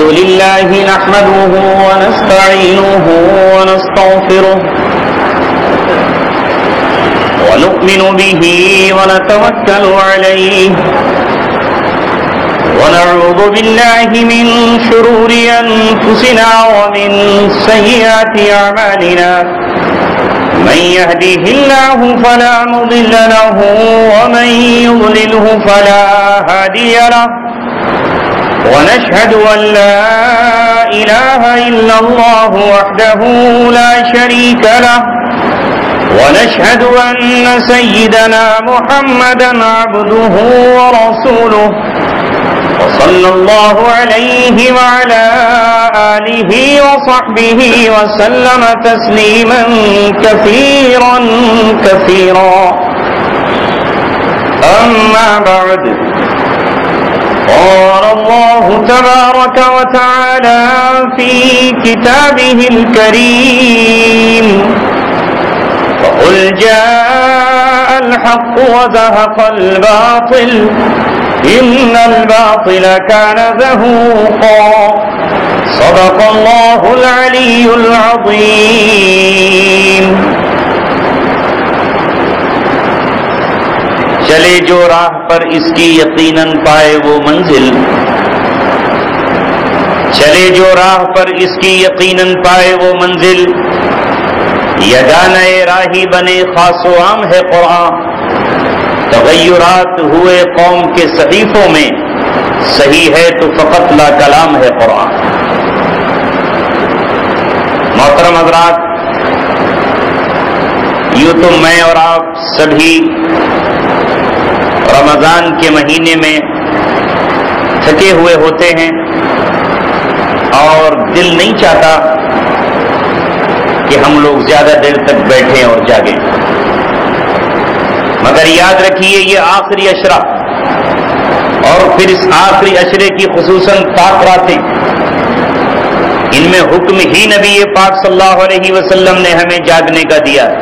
لله نحمده ونستعينه ونستغفره ونؤمن به ونتوكل عليه ونعوذ بالله من شرور أنفسنا ومن سيئات أعمالنا من يهده الله فلا مضل له ومن يضلله فلا هادي له ونشهد أن لا إله إلا الله وحده لا شريك له ونشهد أن سيدنا محمدا عبده ورسوله وصلى الله عليه وعلى آله وصحبه وسلم تسليما كثيرا كثيرا أما بعد قال الله تبارك وتعالى في كتابه الكريم وقل جاء الحق وزهق الباطل إن الباطل كان زهوقا صدق الله العلي العظيم. چلے جو راہ پر اس کی یقیناً پائے وہ منزل، چلے جو راہ پر اس کی یقیناً پائے وہ منزل، یگانہ راہی بنے خاص و عام ہے قرآن، تغیرات ہوئے قوم کے صحیفوں میں، صحیح ہے تو فقط لا کلام ہے قرآن. محترم حضرات، یوں تو میں اور آپ سبھی رمضان کے مہینے میں تھکے ہوئے ہوتے ہیں اور دل نہیں چاہتا کہ ہم لوگ زیادہ دیر تک بیٹھیں اور جاگیں، مگر یاد رکھیے یہ آخری عشرہ اور پھر اس آخری عشرے کی خصوصاً پاک راتیں، ان میں حکم ہی نبی پاک صلی اللہ علیہ وسلم نے ہمیں جاگنے کا دیا ہے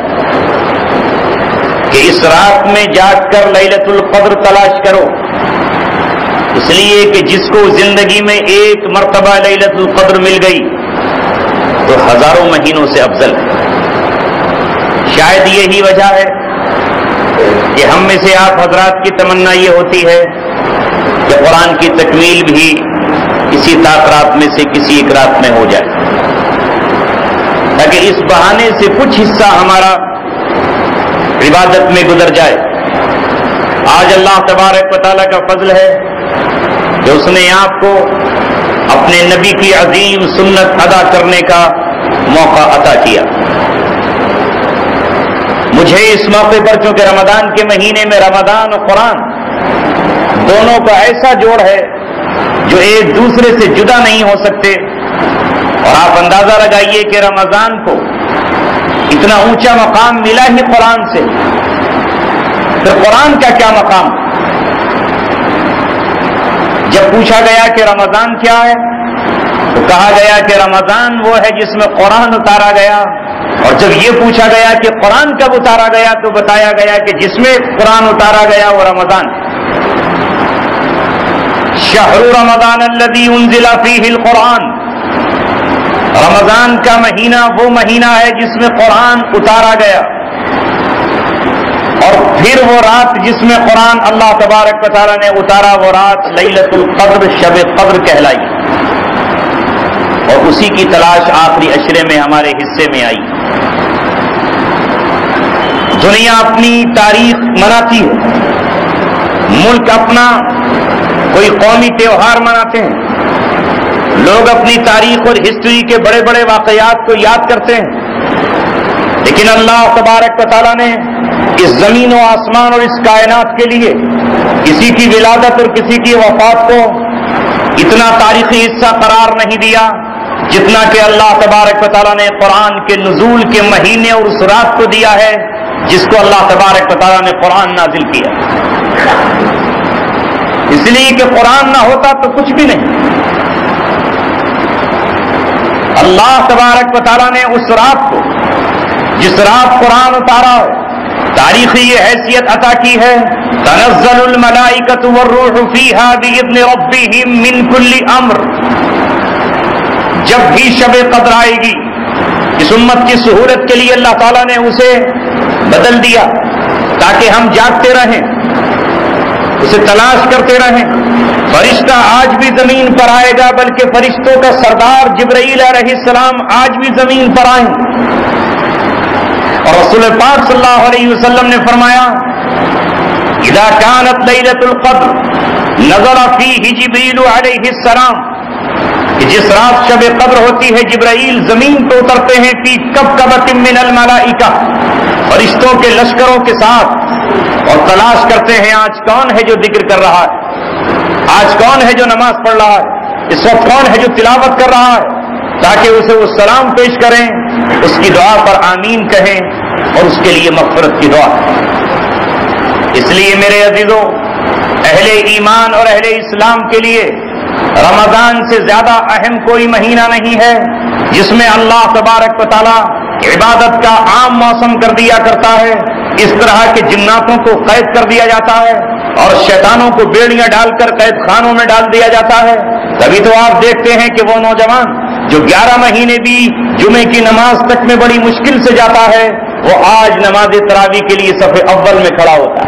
کہ اس رات میں جاگ کر لیلۃ القدر تلاش کرو، اس لیے کہ جس کو زندگی میں ایک مرتبہ لیلۃ القدر مل گئی تو ہزاروں مہینوں سے افضل ہے. شاید یہی وجہ ہے کہ ہم میں سے آپ حضرات کی تمنا یہ ہوتی ہے کہ قرآن کی تکمیل بھی اسی طاق رات میں سے کسی ایک رات میں ہو جائے، تاکہ اس بہانے سے کچھ حصہ ہمارا عبادت میں گزر جائے. آج اللہ تبارک و تعالیٰ کا فضل ہے کہ اس نے آپ کو اپنے نبی کی عظیم سنت ادا کرنے کا موقع عطا کیا. مجھے اس موقع پر چونکہ رمضان کے مہینے میں رمضان اور قرآن دونوں کا ایسا جوڑ ہے جو ایک دوسرے سے جدا نہیں ہو سکتے، اور آپ اندازہ لگائیے کہ رمضان کو اتنا اونچا مقام ملا ہی قرآن سے، پھر قرآن کا کیا مقام؟ جب پوچھا گیا کہ رمضان کیا ہے تو کہا گیا کہ رمضان وہ ہے جس میں قرآن اتارا گیا، اور جب یہ پوچھا گیا کہ قرآن کب اتارا گیا تو بتایا گیا کہ جس میں قرآن اتارا گیا وہ رمضان. شہر رمضان الذی انزل فیہ القرآن، رمضان کا مہینہ وہ مہینہ ہے جس میں قرآن اتارا گیا، اور پھر وہ رات جس میں قرآن اللہ تبارک و تعالیٰ نے اتارا وہ رات لیلۃ القدر شب قدر کہلائی، اور اسی کی تلاش آخری عشرے میں ہمارے حصے میں آئی. دنیا اپنی تاریخ مناتی ہے، ملک اپنا کوئی قومی تہوار مناتے ہیں، لوگ اپنی تاریخ اور ہسٹری کے بڑے بڑے واقعات کو یاد کرتے ہیں، لیکن اللہ تبارک و تعالیٰ نے اس زمین و آسمان اور اس کائنات کے لیے کسی کی ولادت اور کسی کی وفات کو اتنا تاریخی حصہ قرار نہیں دیا جتنا کہ اللہ تبارک و تعالیٰ نے قرآن کے نزول کے مہینے اور اس رات کو دیا ہے جس کو اللہ تبارک و تعالیٰ نے قرآن نازل کیا. اس لیے کہ قرآن نہ ہوتا تو کچھ بھی نہیں. اللہ تبارک و تعالیٰ نے اس رات کو جس رات قرآن اتارا تاریخی یہ حیثیت عطا کی ہے، تنزل الملائکۃ والروح فیہا بإذن ربہم من کل امر، جب بھی شب قدر آئے گی، اس امت کی سہولت کے لیے اللہ تعالیٰ نے اسے بدل دیا تاکہ ہم جاگتے رہیں، اسے تلاش کرتے رہیں۔ فرشتہ آج بھی زمین پر آئے گا، بلکہ فرشتوں کا سردار جبرائیل علیہ السلام آج بھی زمین پر آئیں۔ اور رسول پاک صلی اللہ علیہ وسلم نے فرمایا اذا كانت ليلة القدر نزل فيه جبريل علیہ السلام، کہ جس رات شب قدر ہوتی ہے جبرائیل زمین پہ اترتے ہیں، فی کبکبۃ من الملائکہ، فرشتوں کے لشکروں کے ساتھ، اور تلاش کرتے ہیں آج کون ہے جو ذکر کر رہا ہے، آج کون ہے جو نماز پڑھ رہا ہے، اس وقت کون ہے جو تلاوت کر رہا ہے، تاکہ اسے وہ سلام پیش کریں، اس کی دعا پر آمین کہیں اور اس کے لیے مغفرت کی دعا۔ اس لیے میرے عزیزوں، اہل ایمان اور اہل اسلام کے لیے رمضان سے زیادہ اہم کوئی مہینہ نہیں ہے جس میں اللہ تبارک و تعالی عبادت کا عام موسم کر دیا کرتا ہے۔ اس طرح کے جناتوں کو قید کر دیا جاتا ہے اور شیطانوں کو بیڑیاں ڈال کر قید خانوں میں ڈال دیا جاتا ہے۔ تبھی تو آپ دیکھتے ہیں کہ وہ نوجوان جو 11 مہینے بھی جمعے کی نماز تک میں بڑی مشکل سے جاتا ہے، وہ آج نماز تراویح کے لیے صف اول میں کھڑا ہوتا ہے۔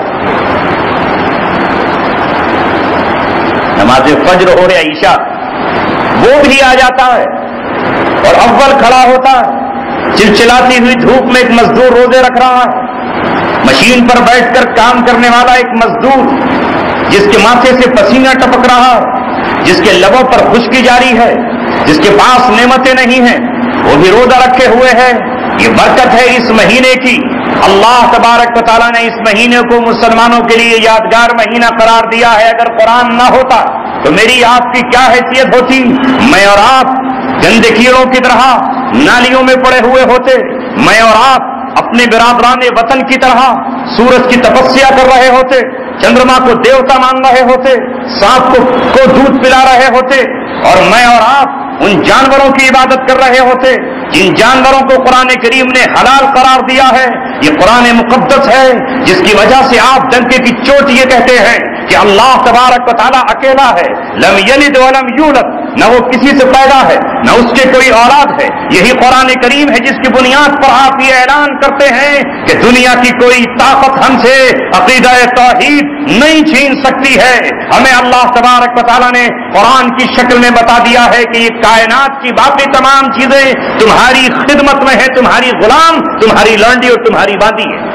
نماز فجر اور عشاء وہ بھی آ جاتا ہے اور اول کھڑا ہوتا ہے۔ چلچلاتی ہوئی دھوپ میں ایک مزدور روزے رکھ رہا ہے، مشین پر بیٹھ کر کام کرنے والا ایک مزدور جس کے ماتھے سے پسینہ ٹپک رہا ہے، جس کے لبوں پر خشکی جاری ہے، جس کے پاس نعمتیں نہیں ہیں، وہ بھی روزہ رکھے ہوئے ہے۔ یہ برکت ہے اس مہینے کی۔ اللہ تبارک و تعالیٰ نے اس مہینے کو مسلمانوں کے لیے یادگار مہینہ قرار دیا ہے۔ اگر قرآن نہ ہوتا تو میری آپ کی کیا حیثیت ہوتی؟ میں اور آپ گندے کیڑوں کی طرح نالیوں میں پڑے ہوئے ہوتے، میں اور آپ اپنے برادران وطن کی طرح سورج کی تپسیا کر رہے ہوتے، چندرما کو دیوتا مان رہے ہوتے، سانپ کو دودھ پلا رہے ہوتے، اور میں اور آپ ان جانوروں کی عبادت کر رہے ہوتے جن جانوروں کو قرآن کریم نے حلال قرار دیا ہے۔ یہ قرآن مقدس ہے جس کی وجہ سے آپ ڈنکے کی چوٹ یہ کہتے ہیں کہ اللہ تبارک و تعالیٰ اکیلا ہے، لم یلد ولم یولد، نہ وہ کسی سے پیدا ہے نہ اس کے کوئی اولاد ہے۔ یہی قرآن کریم ہے جس کی بنیاد پر آپ یہ اعلان کرتے ہیں کہ دنیا کی کوئی طاقت ہم سے عقیدہ توحید نہیں چھین سکتی ہے۔ ہمیں اللہ تبارک و تعالیٰ نے قرآن کی شکل میں بتا دیا ہے کہ یہ کائنات کی باقی تمام چیزیں تمہاری خدمت میں ہے، تمہاری غلام، تمہاری لانڈی اور تمہاری باندی ہے۔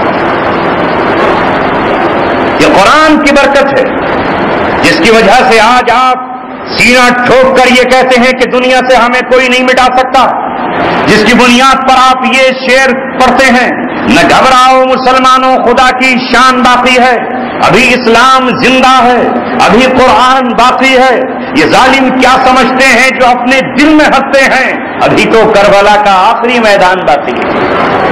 یہ قرآن کی برکت ہے جس کی وجہ سے آج آپ سینہ ٹھوک کر یہ کہتے ہیں کہ دنیا سے ہمیں کوئی نہیں مٹا سکتا، جس کی بنیاد پر آپ یہ شعر پڑھتے ہیں، نہ گھبراؤ مسلمانوں خدا کی شان باقی ہے، ابھی اسلام زندہ ہے، ابھی قرآن باقی ہے۔ یہ ظالم کیا سمجھتے ہیں جو اپنے دل میں ہنستے ہیں، ابھی تو کربلا کا آخری میدان باقی ہے۔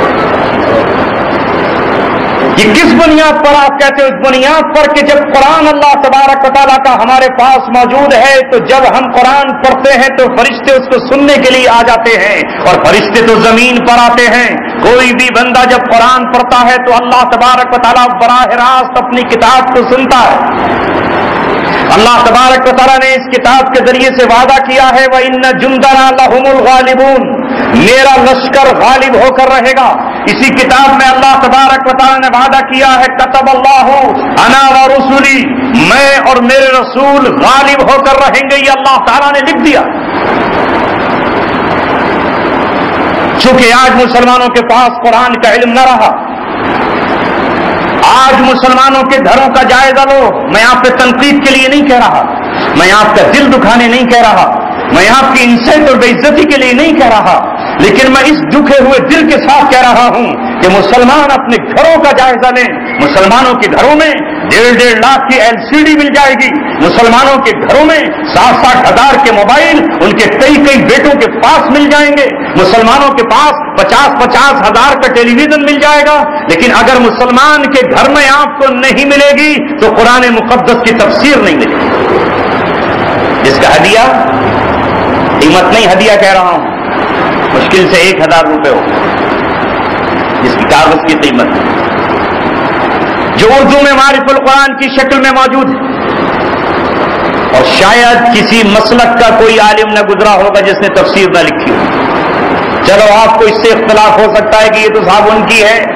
یہ کس بنیاد پر آپ کہتے ہو؟ اس بنیاد پر کہ جب قرآن اللہ تبارک و تعالیٰ کا ہمارے پاس موجود ہے تو جب ہم قرآن پڑھتے ہیں تو فرشتے اس کو سننے کے لیے آ جاتے ہیں، اور فرشتے تو زمین پر آتے ہیں۔ کوئی بھی بندہ جب قرآن پڑھتا ہے تو اللہ تبارک و تعالیٰ براہ راست اپنی کتاب کو سنتا ہے۔ اللہ تبارک و تعالیٰ نے اس کتاب کے ذریعے سے وعدہ کیا ہے وَإِنَّ جُنْدَنَا لَهُمُ الْغَالِبُونَ، میرا لشکر غالب ہو کر رہے گا۔ اسی کتاب میں اللہ تبارک و تعالیٰ نے وعدہ کیا ہے كَتَبَ اللَّهُ أَنَا وَرُسُلِي، میں اور میرے رسول غالب ہو کر رہیں گے، یہ اللہ تعالیٰ نے لکھ دیا۔ چونکہ آج مسلمانوں کے پاس قرآن کا علم نہ رہا، آج مسلمانوں کے گھروں کا جائزہ لو۔ میں آپ پہ تنقید کے لیے نہیں کہہ رہا، میں آپ کا دل دکھانے نہیں کہہ رہا، میں آپ کی انسلٹ اور بے عزتی کے لیے نہیں کہہ رہا، لیکن میں اس دکھے ہوئے دل کے ساتھ کہہ رہا ہوں کہ مسلمان اپنے گھروں کا جائزہ لیں۔ مسلمانوں کے گھروں میں 1.5 لاکھ کی LCD مل جائے گی، مسلمانوں کے گھروں میں 60 ہزار کے موبائل ان کے کئی بیٹوں کے پاس مل جائیں گے، مسلمانوں کے پاس 50 ہزار کا ٹیلی ویژن مل جائے گا۔ لیکن اگر مسلمان کے گھر میں آپ کو نہیں ملے گی تو قرآن مقدس کی تفسیر نہیں ملے گی، جس کا ہدیہ قیمت نہیں، ہدیہ کہہ رہا ہوں، مشکل سے 1000 روپے ہو جس کی کاغذ کی قیمت ہے، جو اردو میں معرف القرآن کی شکل میں موجود ہے، اور شاید کسی مسلک کا کوئی عالم نہ گزرا ہوگا جس نے تفسیر نہ لکھی ہو. چلو آپ کو اس سے اختلاف ہو سکتا ہے کہ یہ تو صاحب ان کی ہے.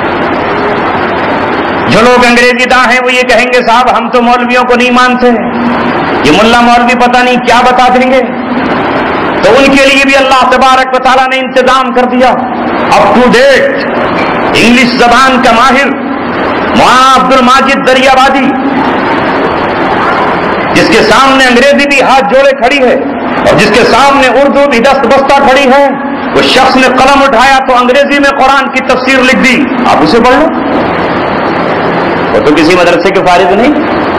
جو لوگ انگریزی داں ہیں وہ یہ کہیں گے صاحب ہم تو مولویوں کو نہیں مانتے، یہ ملا مولوی پتہ نہیں کیا بتا دیں گے. تو ان کے لیے بھی اللہ تبارک و تعالیٰ نے انتظام کر دیا. اپ ٹو ڈیٹ انگلش زبان کا ماہر مولانا عبد الماجد دریابادی، جس کے سامنے انگریزی بھی ہاتھ جوڑے کھڑی ہے اور جس کے سامنے اردو بھی دست بستہ کھڑی ہے، وہ شخص نے قلم اٹھایا تو انگریزی میں قرآن کی تفسیر لکھ دی. آپ اسے پڑھ لو، وہ تو کسی مدرسے کے فارغ نہیں،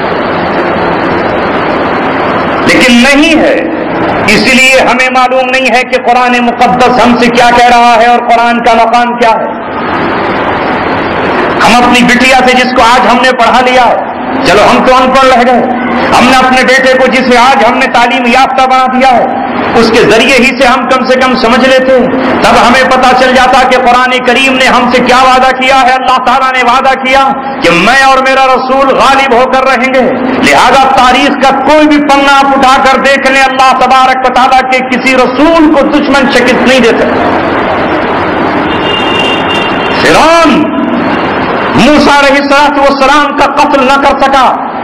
لیکن نہیں ہے. اس لیے ہمیں معلوم نہیں ہے کہ قرآن مقدس ہم سے کیا کہہ رہا ہے اور قرآن کا مقام کیا ہے. ہم اپنی بٹیا سے جس کو آج ہم نے پڑھا لیا ہے، چلو ہم تو ان پڑھ رہ گئے، ہم نے اپنے بیٹے کو جسے آج ہم نے تعلیم یافتہ بنا دیا ہے، اس کے ذریعے ہی سے ہم کم سے کم سمجھ لیتے، تب ہمیں پتا چل جاتا کہ قرآن کریم نے ہم سے کیا وعدہ کیا ہے. اللہ تعالیٰ نے وعدہ کیا کہ میں اور میرا رسول غالب ہو کر رہیں گے. لہذا تاریخ کا کوئی بھی پنا آپ اٹھا کر دیکھ لیں، اللہ تبارک و تعالیٰ کے کسی رسول کو دشمن شکست نہیں دیتے. فرعون موسیٰ علیہ السلام کا قتل نہ کر سکا،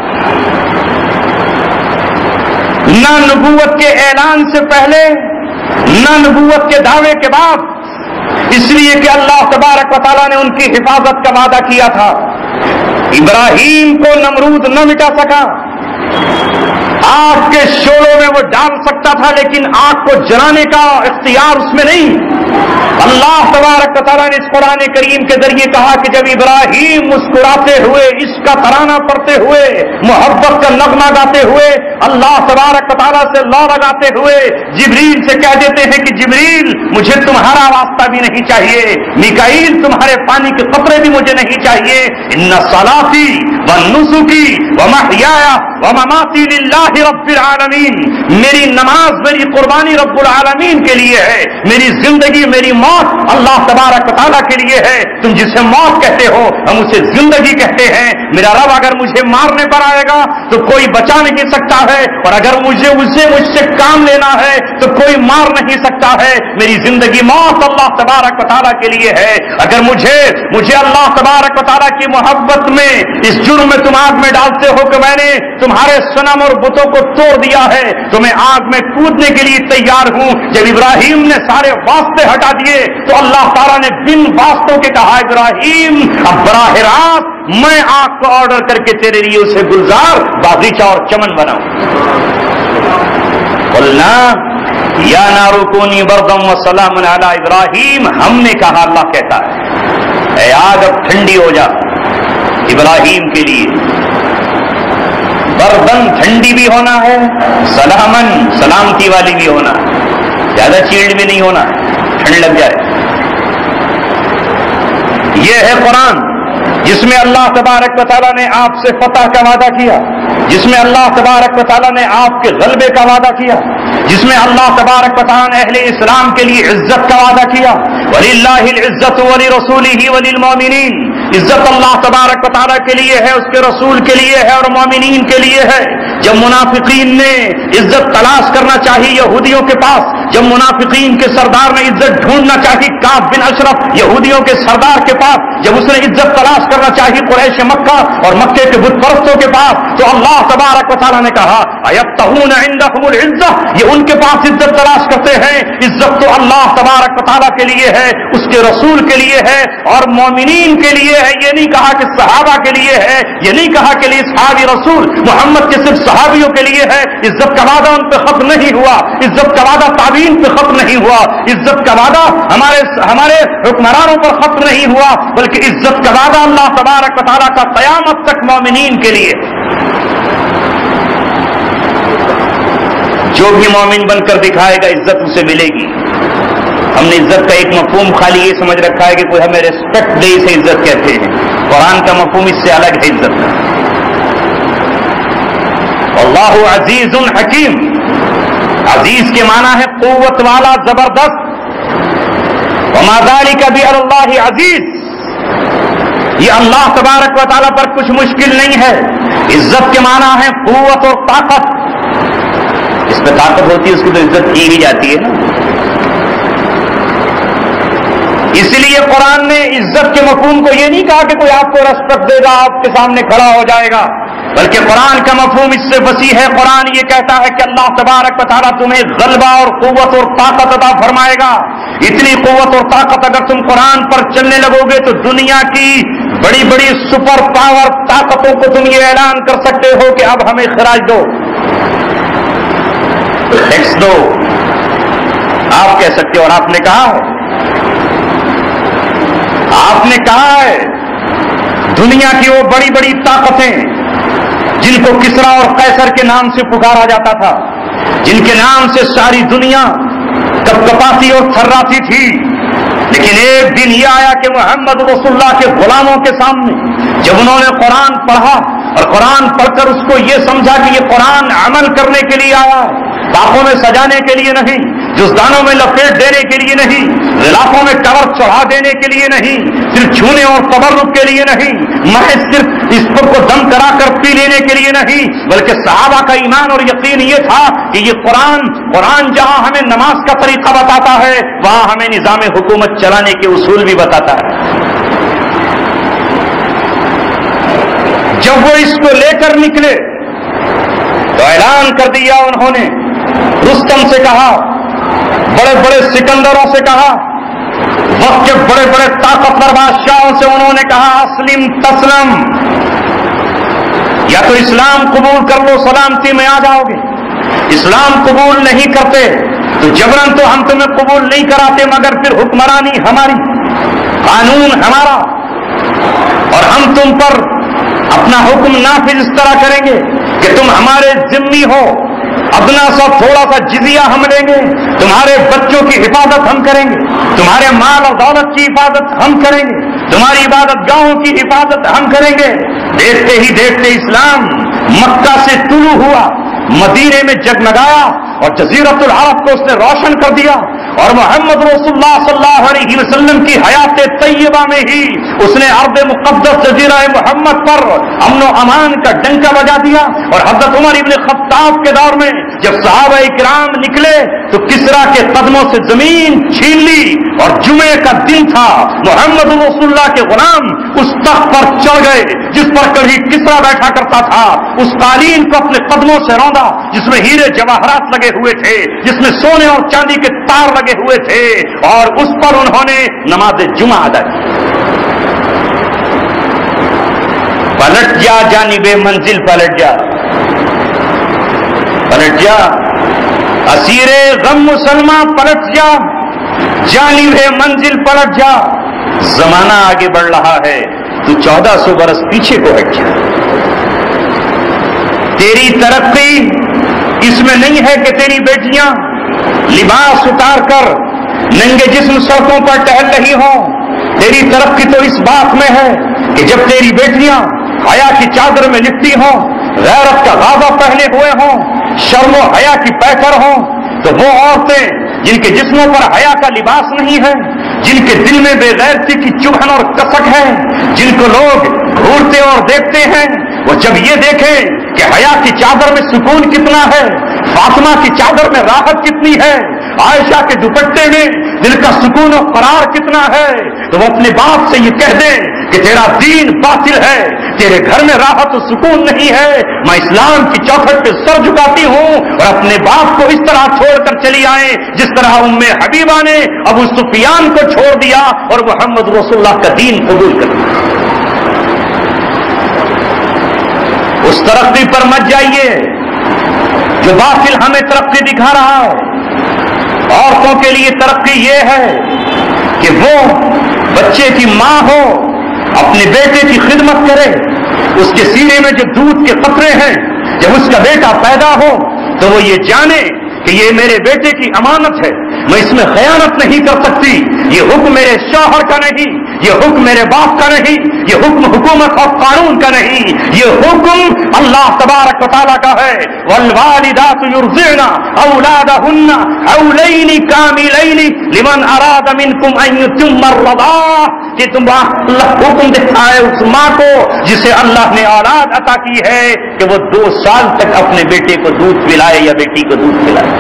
نہ نبوت کے اعلان سے پہلے نہ نبوت کے دعوے کے بعد، اس لیے کہ اللہ تبارک و تعالیٰ نے ان کی حفاظت کا وعدہ کیا تھا. ابراہیم کو نمرود نہ مٹا سکا، آگ کے شعلوں میں وہ ڈال سکتا تھا لیکن آگ کو جلانے کا اختیار اس میں نہیں. اللہ تبارک و تعالیٰ نے اس قرآن کریم کے ذریعے کہا کہ جب ابراہیم مسکراتے ہوئے عشق کا ترانہ پڑھتے ہوئے محبت کا نغمہ گاتے ہوئے اللہ تبارک و تعالیٰ سے لا لگاتے ہوئے جبریل سے کہہ دیتے ہیں کہ جبریل مجھے تمہارا واسطہ بھی نہیں چاہیے، میکائیل تمہارے پانی کے قطرے بھی مجھے نہیں چاہیے، ان صلاتی ونسکی ومحیایا ومماتی للہ رب العالمین، میری نماز میری قربانی رب العالمین کے لیے ہے، میری زندگی میری موت اللہ تبارک و تعالیٰ کے لیے ہے. تم جسے موت کہتے ہو ہم اسے زندگی کہتے ہیں. میرا رب اگر مجھے مارنے پر آئے گا تو کوئی بچا نہیں سکتا ہے، اور اگر مجھے مجھ سے کام لینا ہے تو کوئی مار نہیں سکتا ہے. میری زندگی موت اللہ تبارک و تعالیٰ کے لیے ہے. اگر مجھے اللہ تبارک و تعالیٰ کی محبت میں اس جرم میں تم آگ میں ڈالتے ہو کہ میں نے تمہارے صنم اور بتوں کو توڑ دیا ہے تو میں آگ میں کودنے کے لیے تیار ہوں. جب ابراہیم نے سارے واسطے ہٹا دیے تو اللہ تعالیٰ نے بن واسطوں کے کہا ابراہیم اب براہ راست میں آگ کو آرڈر کر کے تیرے لیے اسے گلزار باغیچہ اور چمن بناؤں. قلنا یا نار کونی بردم وسلام علی ابراہیم، ہم نے کہا اللہ کہتا ہے اے آگ اب ٹھنڈی ہو جا ابراہیم کے لیے. بردن ٹھنڈی بھی ہونا ہے، سلامن سلامتی والی بھی ہونا ہے، زیادہ چیلڈ بھی نہیں ہونا، ٹھنڈ لگ جائے. یہ ہے قرآن جس میں اللہ تبارک و تعالیٰ نے آپ سے فتح کا وعدہ کیا، جس میں اللہ تبارک و تعالیٰ نے آپ کے غلبے کا وعدہ کیا، جس میں اللہ تبارک و تعالیٰ نے اہل اسلام کے لیے عزت کا وعدہ کیا. وَلِلَّهِ الْعِزَّةُ وَلِرَسُولِهِ وَلِلْمُؤْمِنِينَ، عزت اللہ تبارک و تعالیٰ کے لیے ہے، اس کے رسول کے لیے ہے اور مومنین کے لیے ہے. جب منافقین نے عزت تلاش کرنا چاہی یہودیوں کے پاس، جب منافقین کے سردار نے عزت ڈھونڈنا چاہی کعب بن اشرف یہودیوں کے سردار کے پاس، جب اس نے عزت تلاش کرنا چاہی قریش مکہ اور مکے کے بت پرستوں کے پاس، تو اللہ تبارک و تعالیٰ نے کہا ایبتغون عندهم العزہ، یہ ان کے پاس عزت تلاش کرتے ہیں. عزت تو اللہ تبارک و تعالیٰ کے لیے ہے، اس کے رسول کے لیے ہے اور مومنین کے لیے ہے. یہ نہیں کہا کہ صحابہ کے لیے ہے، یہ نہیں کہا کہ اصحابی رسول محمد کے صرف صحابیوں کے لیے ہے. عزت کا وعدہ ان پہ ختم نہیں ہوا، عزت کا وعدہ تابعین پہ ختم نہیں ہوا، عزت کا وعدہ ہمارے حکمرانوں پر ختم نہیں ہوا، بلکہ عزت کا وعدہ اللہ تبارک و تعالیٰ کا قیامت تک مومنین کے لیے. جو بھی مومن بن کر دکھائے گا عزت اسے ملے گی. ہم نے عزت کا ایک مفہوم خالی یہ سمجھ رکھا ہے کہ کوئی ہمیں ریسپیکٹ دے اسے عزت کہتے ہیں. قرآن کا مفہوم اس سے الگ ہے عزت کا. اللہ عزیز حکیم، عزیز کے معنی ہے قوت والا، زبردست. وما ذلک بعلی اللہ عزیز، یہ اللہ تبارک و تعالیٰ پر کچھ مشکل نہیں ہے. عزت کے معنی ہے قوت اور طاقت. جس پہ طاقت ہوتی ہے اس کی تو عزت کی ہی جاتی ہے نا. اس لیے قرآن نے عزت کے مفہوم کو یہ نہیں کہا کہ کوئی آپ کو ریسپیکٹ دے گا, آپ کے سامنے کھڑا ہو جائے گا, بلکہ قرآن کا مفہوم اس سے وسیع ہے. قرآن یہ کہتا ہے کہ اللہ تبارک و تعالیٰ تمہیں غلبہ اور قوت اور طاقت عطا فرمائے گا. اتنی قوت اور طاقت اگر تم قرآن پر چلنے لگو گے تو دنیا کی بڑی بڑی سپر پاور طاقتوں کو تم یہ اعلان کر سکتے ہو کہ اب ہمیں خراج دو, ٹیکس دو. آپ کہہ سکتے ہو, اور آپ نے کہا ہے, آپ نے کہا ہے دنیا کی وہ بڑی بڑی طاقتیں جن کو کسرا اور قیصر کے نام سے پکارا جاتا تھا, جن کے نام سے ساری دنیا کپکپاتی اور تھراتی تھی, لیکن ایک دن یہ آیا کہ محمد رسول اللہ کے غلاموں کے سامنے جب انہوں نے قرآن پڑھا اور قرآن پڑھ کر اس کو یہ سمجھا کہ یہ قرآن عمل کرنے کے لیے آیا ہے, تاخوں میں سجانے کے لیے نہیں, جزدانوں میں لپیٹ دینے کے لیے نہیں, غلافوں میں کور چڑھا دینے کے لیے نہیں, صرف چھونے اور تبرک کے لیے نہیں, محض صرف اس پر کو دم کرا کر پی لینے کے لیے نہیں, بلکہ صحابہ کا ایمان اور یقین یہ تھا کہ یہ قرآن جہاں ہمیں نماز کا طریقہ بتاتا ہے وہاں ہمیں نظام حکومت چلانے کے اصول بھی بتاتا ہے. جب وہ اس کو لے کر نکلے تو اعلان کر دیا انہوں نے, رستم سے کہا, بڑے بڑے سکندروں سے کہا, وقت کے بڑے بڑے طاقتور بادشاہوں سے انہوں نے کہا اسلم تسلم, یا تو اسلام قبول کر لو سلامتی میں آ جاؤ گے, اسلام قبول نہیں کرتے تو جبرن تو ہم تمہیں قبول نہیں کراتے, مگر پھر حکمرانی ہماری, قانون ہمارا, اور ہم تم پر اپنا حکم نافذ اس طرح کریں گے کہ تم ہمارے ذمہ ہو, اپنا سا تھوڑا سا جزیہ ہم لیں گے, تمہارے بچوں کی حفاظت ہم کریں گے, تمہارے مال اور دولت کی حفاظت ہم کریں گے, تمہاری عبادت گاہوں کی حفاظت ہم کریں گے. دیکھتے ہی دیکھتے اسلام مکہ سے طلوع ہوا, مدینے میں جگمگایا اور جزیرت العرب کو اس نے روشن کر دیا, اور محمد رسول اللہ صلی اللہ علیہ وسلم کی حیات طیبہ میں ہی اس نے ارض مقدس جزیرہ محمد پر امن و امان کا ڈنکا بجا دیا. اور حضرت عمر ابن خطاب کے دور میں جب صحابہ کرام نکلے تو کسرا کے قدموں سے زمین چھین لی, اور جمعے کا دن تھا, محمد رسول اللہ کے غلام اس تخت پر چڑھ گئے جس پر کبھی کسرا بیٹھا کرتا تھا, اس قالین کو اپنے قدموں سے روندا جس میں ہیرے جواہرات لگے ہوئے تھے, جس میں سونے اور چاندی کے تار لگے ہوئے تھے, اور اس پر انہوں نے نماز جمعہ ادا کی. پلٹ جا جانب منزل, پلٹ جا, پلٹ جا اسیر غم مسلمان, پلٹ جا جانب منزل, پلٹ جا. زمانہ آگے بڑھ رہا ہے, تو 1400 برس پیچھے کو ہٹ جا. تیری ترقی اس میں نہیں ہے کہ تیری بیٹیاں لباس اتار کر ننگے جسم سڑکوں پر ٹہل رہی ہوں. تیری ترقی تو اس بات میں ہے کہ جب تیری بیٹیاں حیا کی چادر میں لپٹی ہوں, غیرت کا غازہ پہنے ہوئے ہوں, شرم و حیا کی پیکر ہوں, تو وہ عورتیں جن کے جسموں پر حیا کا لباس نہیں ہے, جن کے دل میں بے غیرتی کی چبھن اور کسک ہے, جن کو لوگ گھورتے اور دیکھتے ہیں, وہ جب یہ دیکھیں کہ حیا کی چادر میں سکون کتنا ہے, فاطمہ کی چادر میں راحت کتنی ہے, عائشہ کے دوپٹے میں دل کا سکون و قرار کتنا ہے, تو وہ اپنے باپ سے یہ کہہ دیں کہ تیرا دین باطل ہے, تیرے گھر میں راحت و سکون نہیں ہے. میں اسلام کی چوکھٹ پہ سر جھکاتی ہوں اور اپنے باپ کو اس طرح چھوڑ کر چلی آئیں جس طرح ام حبیبہ نے ابو سفیان کو چھوڑ دیا اور محمد رسول اللہ کا دین قبول کر لیا. اس ترقی پر مت جائیے جو باطل ہمیں ترقی دکھا رہا ہے. عورتوں کے لیے ترقی یہ ہے کہ وہ بچے کی ماں ہو, اپنے بیٹے کی خدمت کرے, اس کے سینے میں جو دودھ کے قطرے ہیں جب اس کا بیٹا پیدا ہو تو وہ یہ جانے کہ یہ میرے بیٹے کی امانت ہے, میں اس میں خیانت نہیں کر سکتی. یہ حکم میرے شوہر کا نہیں, یہ حکم میرے باپ کا نہیں, یہ حکم حکومت اور قانون کا نہیں, یہ حکم اللہ تبارک و تعالیٰ کا ہے. والوالدات یرضعن اولادهن حولین کاملین لمن اراد منکم ان یتم الرضاعہ. کہ تم اللہ حکم دیتا ہے اس ماں کو جسے اللہ نے اولاد عطا کی ہے کہ وہ 2 سال تک اپنے بیٹے کو دودھ پلائے یا بیٹی کو دودھ پلائے.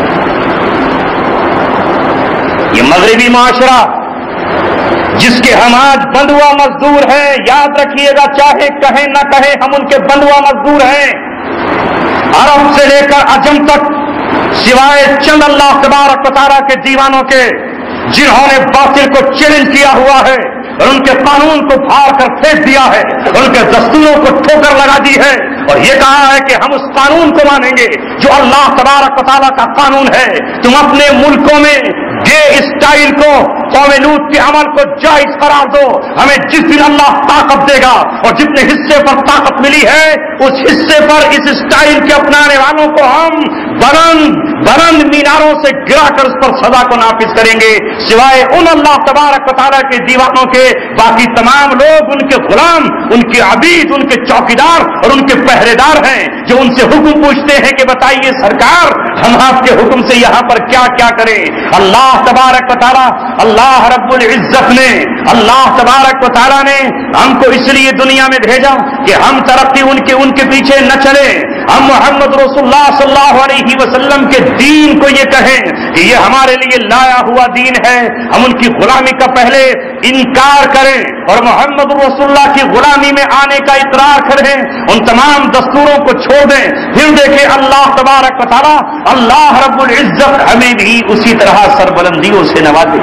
یہ مغربی معاشرہ جس کے ہم آج بندوا مزدور ہیں، یاد رکھیے گا چاہے کہیں نہ کہیں ہم ان کے بندوا مزدور ہیں. عرب سے لے کر عجم تک سوائے چند اللہ تبارک و تعالیٰ کے دیوانوں کے جنہوں نے باطل کو چیلنج کیا ہوا ہے اور ان کے قانون کو پھاڑ کر پھینک دیا ہے، ان کے دستوروں کو ٹھوکر لگا دی ہے اور یہ کہا ہے کہ ہم اس قانون کو مانیں گے جو اللہ تبارک و تعالیٰ کا قانون ہے. تم اپنے ملکوں میں گے اسٹائل کو، قوم لوط کے عمل کو جائز قرار دو. ہمیں جس دن اللہ طاقت دے گا اور جتنے حصے پر طاقت ملی ہے اس حصے پر اس اسٹائل کے اپنانے والوں کو ہم بلند میناروں سے گرا کر اس پر سزا کو نافذ کریں گے، سوائے ان اللہ تبارک و تعالیٰ کے دیوانوں کے. باقی تمام لوگ ان کے غلام، ان کے عبید، ان کے چوکیدار اور ان کے پہرے دار ہیں جو ان سے حکم پوچھتے ہیں کہ بتائیے سرکار ہم آپ کے حکم سے یہاں پر کیا کیا کریں. اللہ تبارک و تعالیٰ، اللہ رب العزت نے، اللہ تبارک و تعالیٰ نے ہم کو اس لیے دنیا میں بھیجا کہ ہم ترقی ان کے پیچھے نہ چلیں. ہم محمد رسول اللہ صلی اللہ علیہ وسلم کے دین کو یہ کہیں کہ یہ ہمارے لیے لایا ہوا دین ہے، ہم ان کی غلامی کا پہلے انکار کریں اور محمد رسول اللہ کی غلامی میں آنے کا اقرار کریں، ان تمام دستوروں کو چھوڑ دیں. پھر دیکھیں اللہ tبارک و تعالیٰ، اللہ رب العزت ہمیں بھی اسی طرح سربلندیوں سے نوازے.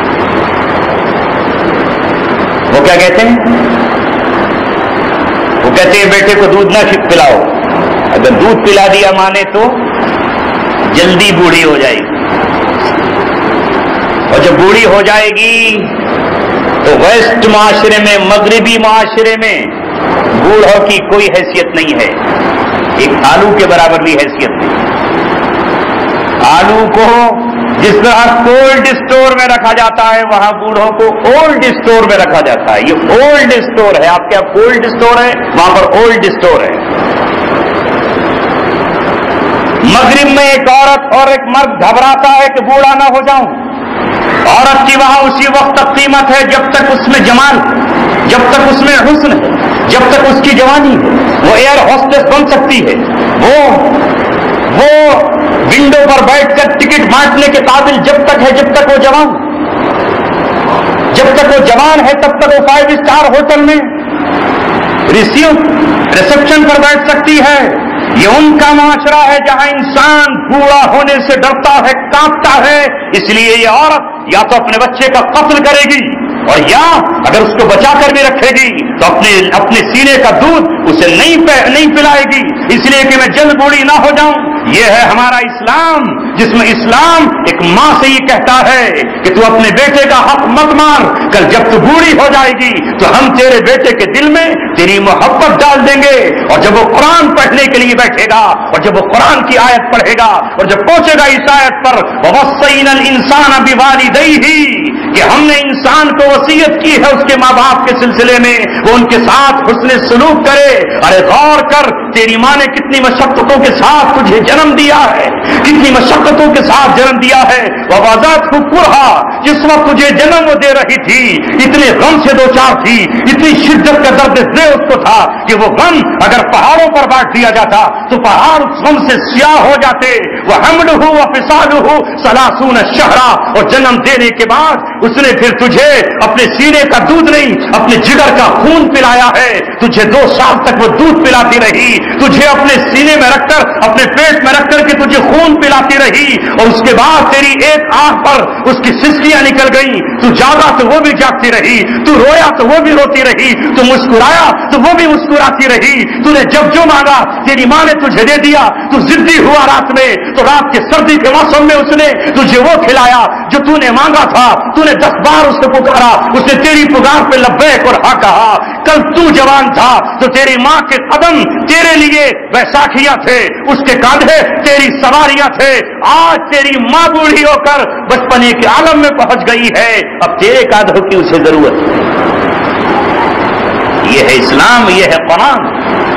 وہ کیا کہتے ہیں؟ وہ کہتے ہیں بیٹے کو دودھ نہ پلاؤ، اگر دودھ پلا دیا ماں نے تو جلدی بوڑھی ہو جائے گی، اور جب بوڑھی ہو جائے گی تو ویسٹ معاشرے میں، مغربی معاشرے میں بوڑھوں کی کوئی حیثیت نہیں ہے، ایک آلو کے برابر بھی حیثیت نہیں. آلو کو جس طرح کولڈ اسٹور میں رکھا جاتا ہے وہاں بوڑھوں کو اولڈ اسٹور میں رکھا جاتا ہے. یہ اولڈ اسٹور ہے، آپ کے یہاں کولڈ اسٹور ہے، وہاں پر اولڈ اسٹور ہے. مغرب میں ایک عورت اور ایک مرد گھبراتا ہے کہ بوڑھا نہ ہو جاؤں. عورت کی وہاں اسی وقت تک قیمت ہے جب تک اس میں جمال، جب تک اس میں حسن ہے، جب تک اس کی جوانی ہے. وہ ایئر ہوسٹس بن سکتی ہے، وہ ونڈو پر بیٹھ کر ٹکٹ بانٹنے کے قابل جب تک ہے، جب تک وہ جوان، جب تک وہ جوان ہے تب تک وہ 5 اسٹار ہوٹل میں ریسپشن پر بیٹھ سکتی ہے. یہ ان کا معاشرہ ہے جہاں انسان بوڑھا ہونے سے ڈرتا ہے، کانپتا ہے. اس لیے یہ عورت یا تو اپنے بچے کا قتل کرے گی اور یا اگر اس کو بچا کر بھی رکھے گی تو اپنے سینے کا دودھ اسے نہیں پلائے گی، اس لیے کہ میں جلد بوڑھی نہ ہو جاؤں. یہ ہے ہمارا اسلام، جس میں اسلام ایک ماں سے یہ کہتا ہے کہ تو اپنے بیٹے کا حق مت مار، کل جب تو بوڑھی ہو جائے گی تو ہم تیرے بیٹے کے دل میں تیری محبت ڈال دیں گے. اور جب وہ قرآن پڑھنے کے لیے بیٹھے گا اور جب وہ قرآن کی آیت پڑھے گا اور جب پہنچے گا اس آیت پر وَوَصَّيْنَا الْإِنسَانَ بِوَالِدَيْهِ، کہ ہم نے انسان کو وصیت کی ہے اس کے ماں باپ کے سلسلے میں وہ ان کے ساتھ حسن سلوک کرے. ارے غور کر، تیری ماں نے کتنی مشقتوں کے ساتھ تجھے جنم دیا ہے، کتنی مشقتوں کے ساتھ جنم دیا ہے. وَوَضَعَتْهُ كُرْهًا، جس وقت تجھے جنم وہ دے رہی تھی اتنے غم سے دو چار تھی، اتنی شدت کا درد دل اس کو تھا کہ وہ غم اگر پہاڑوں پر بانٹ دیا جاتا تو پہاڑ اس غم سے سیاہ ہو جاتے. وَحَمْلُهُ وَفِصَالُهُ 30 شهرًا، اور جنم دینے کے بعد اس نے پھر تجھے اپنے سینے کا دودھ نہیں اپنے جگر کا خون پلایا ہے. تجھے 2 سال تک وہ دودھ پلاتی رہی، تجھے اپنے سینے میں رکھ کر، اپنے پیٹ میں رکھ کر کے تجھے خون پلاتی رہی. اور اس کے بعد تیری ایک آنکھ پر اس کی سسکیاں نکل گئیں، تو جاگا تو وہ بھی جاگتی رہی، تو رویا تو وہ بھی روتی رہی، تو مسکرایا تو وہ بھی مسکراتی رہی. تو نے جب جو مانگا تیری ماں نے تجھے دے دیا. تو ضدی ہوا رات میں تو رات کے سردی کے موسم میں اس نے تجھے وہ کھلایا جو تو نے مانگا تھا. تو نے 10 بار اس کو پکارا، اس نے تیری پکار پہ لبیک اور ہاں کہا. کل تو جوان تھا تو تیری ماں کے قدم تیرے لیے بیساکھیاں تھے، اس کے کاندھے تیری سواریاں تھے. آج تیری ماں بوڑھی ہو کر بچپنے کے عالم میں پہنچ گئی ہے، اب تیرے کاندھوں کی اسے ضرورت ہے. یہ ہے اسلام، یہ ہے قرآن.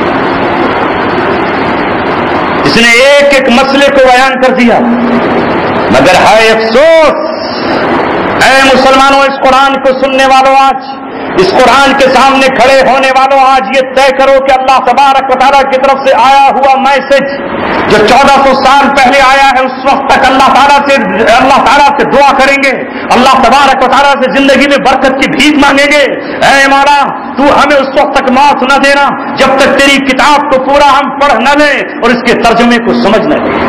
اس نے ایک ایک مسئلے کو بیان کر دیا. مگر ہے افسوس، اے مسلمانوں، اس قرآن کو سننے والوں، آج اس قرآن کے سامنے کھڑے ہونے والوں آج یہ طے کرو کہ اللہ تبارک و تعالیٰ کی طرف سے آیا ہوا میسج جو 1400 سال پہلے آیا ہے اس وقت تک اللہ تعالیٰ سے دعا کریں گے، اللہ تبارک و تعالیٰ سے زندگی میں برکت کی بھیک مانگیں گے، اے مولا تو ہمیں اس وقت تک موت نہ دینا جب تک تیری کتاب کو پورا ہم پڑھ نہ لیں اور اس کے ترجمے کو سمجھ نہ لیں۔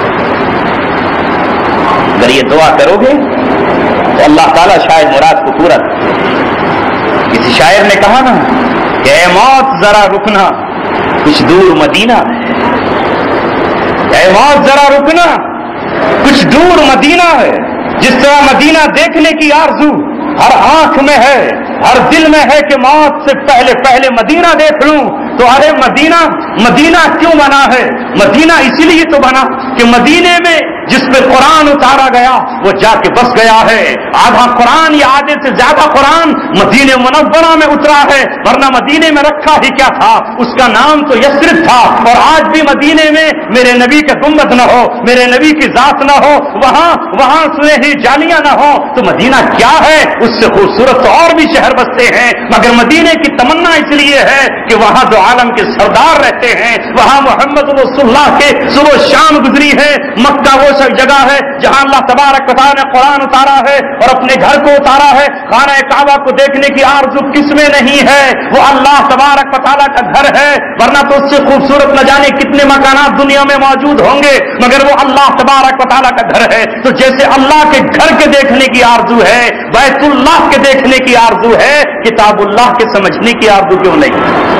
اگر یہ دعا کرو گے تو اللہ تعالیٰ شاید مراد کو پورا کرے۔ کسی شاعر نے کہا نا کہ اے موت ذرا رکنا کچھ دور مدینہ ہے، اے موت ذرا رکنا کچھ دور مدینہ ہے، جس طرح مدینہ دیکھنے کی آرزو ہر آنکھ میں ہے، ہر دل میں ہے کہ موت سے پہلے مدینہ دیکھ لوں، تو ارے مدینہ کیوں بنا ہے؟ مدینہ اسی لیے تو بنا کہ مدینے میں جس پہ قرآن اتارا گیا وہ جا کے بس گیا ہے۔ آدھا قرآن یا آدھے سے زیادہ قرآن مدینہ منورہ میں اترا ہے، ورنہ مدینے میں رکھا ہی کیا تھا؟ اس کا نام تو یثرب تھا۔ اور آج بھی مدینے میں میرے نبی کا گنبد نہ ہو، میرے نبی کی ذات نہ ہو، وہاں سنہری جالیاں نہ ہو، تو مدینہ کیا ہے؟ اس سے خوبصورت تو اور بھی شہر بستے ہیں، مگر مدینے کی تمنا اس لیے ہے کہ وہاں دو عالم کے سردار رہتے ہیں، وہاں محمد رسول اللہ کے صبح و شام گزری ہے۔ مکہ وہ سب جگہ ہے جہاں اللہ تبارک و تعالیٰ نے قرآن اتارا ہے اور اپنے گھر کو اتارا ہے۔ خانہ کعبہ کو دیکھنے کی آرزو کس میں نہیں ہے؟ وہ اللہ تبارک و تعالیٰ کا گھر ہے، ورنہ تو اس سے خوبصورت نہ جانے کتنے مکانات دنیا میں موجود ہوں گے، مگر وہ اللہ تبارک و تعالیٰ کا گھر ہے۔ تو جیسے اللہ کے گھر کے دیکھنے کی آرزو ہے، بیت اللہ کے دیکھنے کی آرزو ہے، کتاب اللہ کے سمجھنے کی آرزو کیوں نہیں؟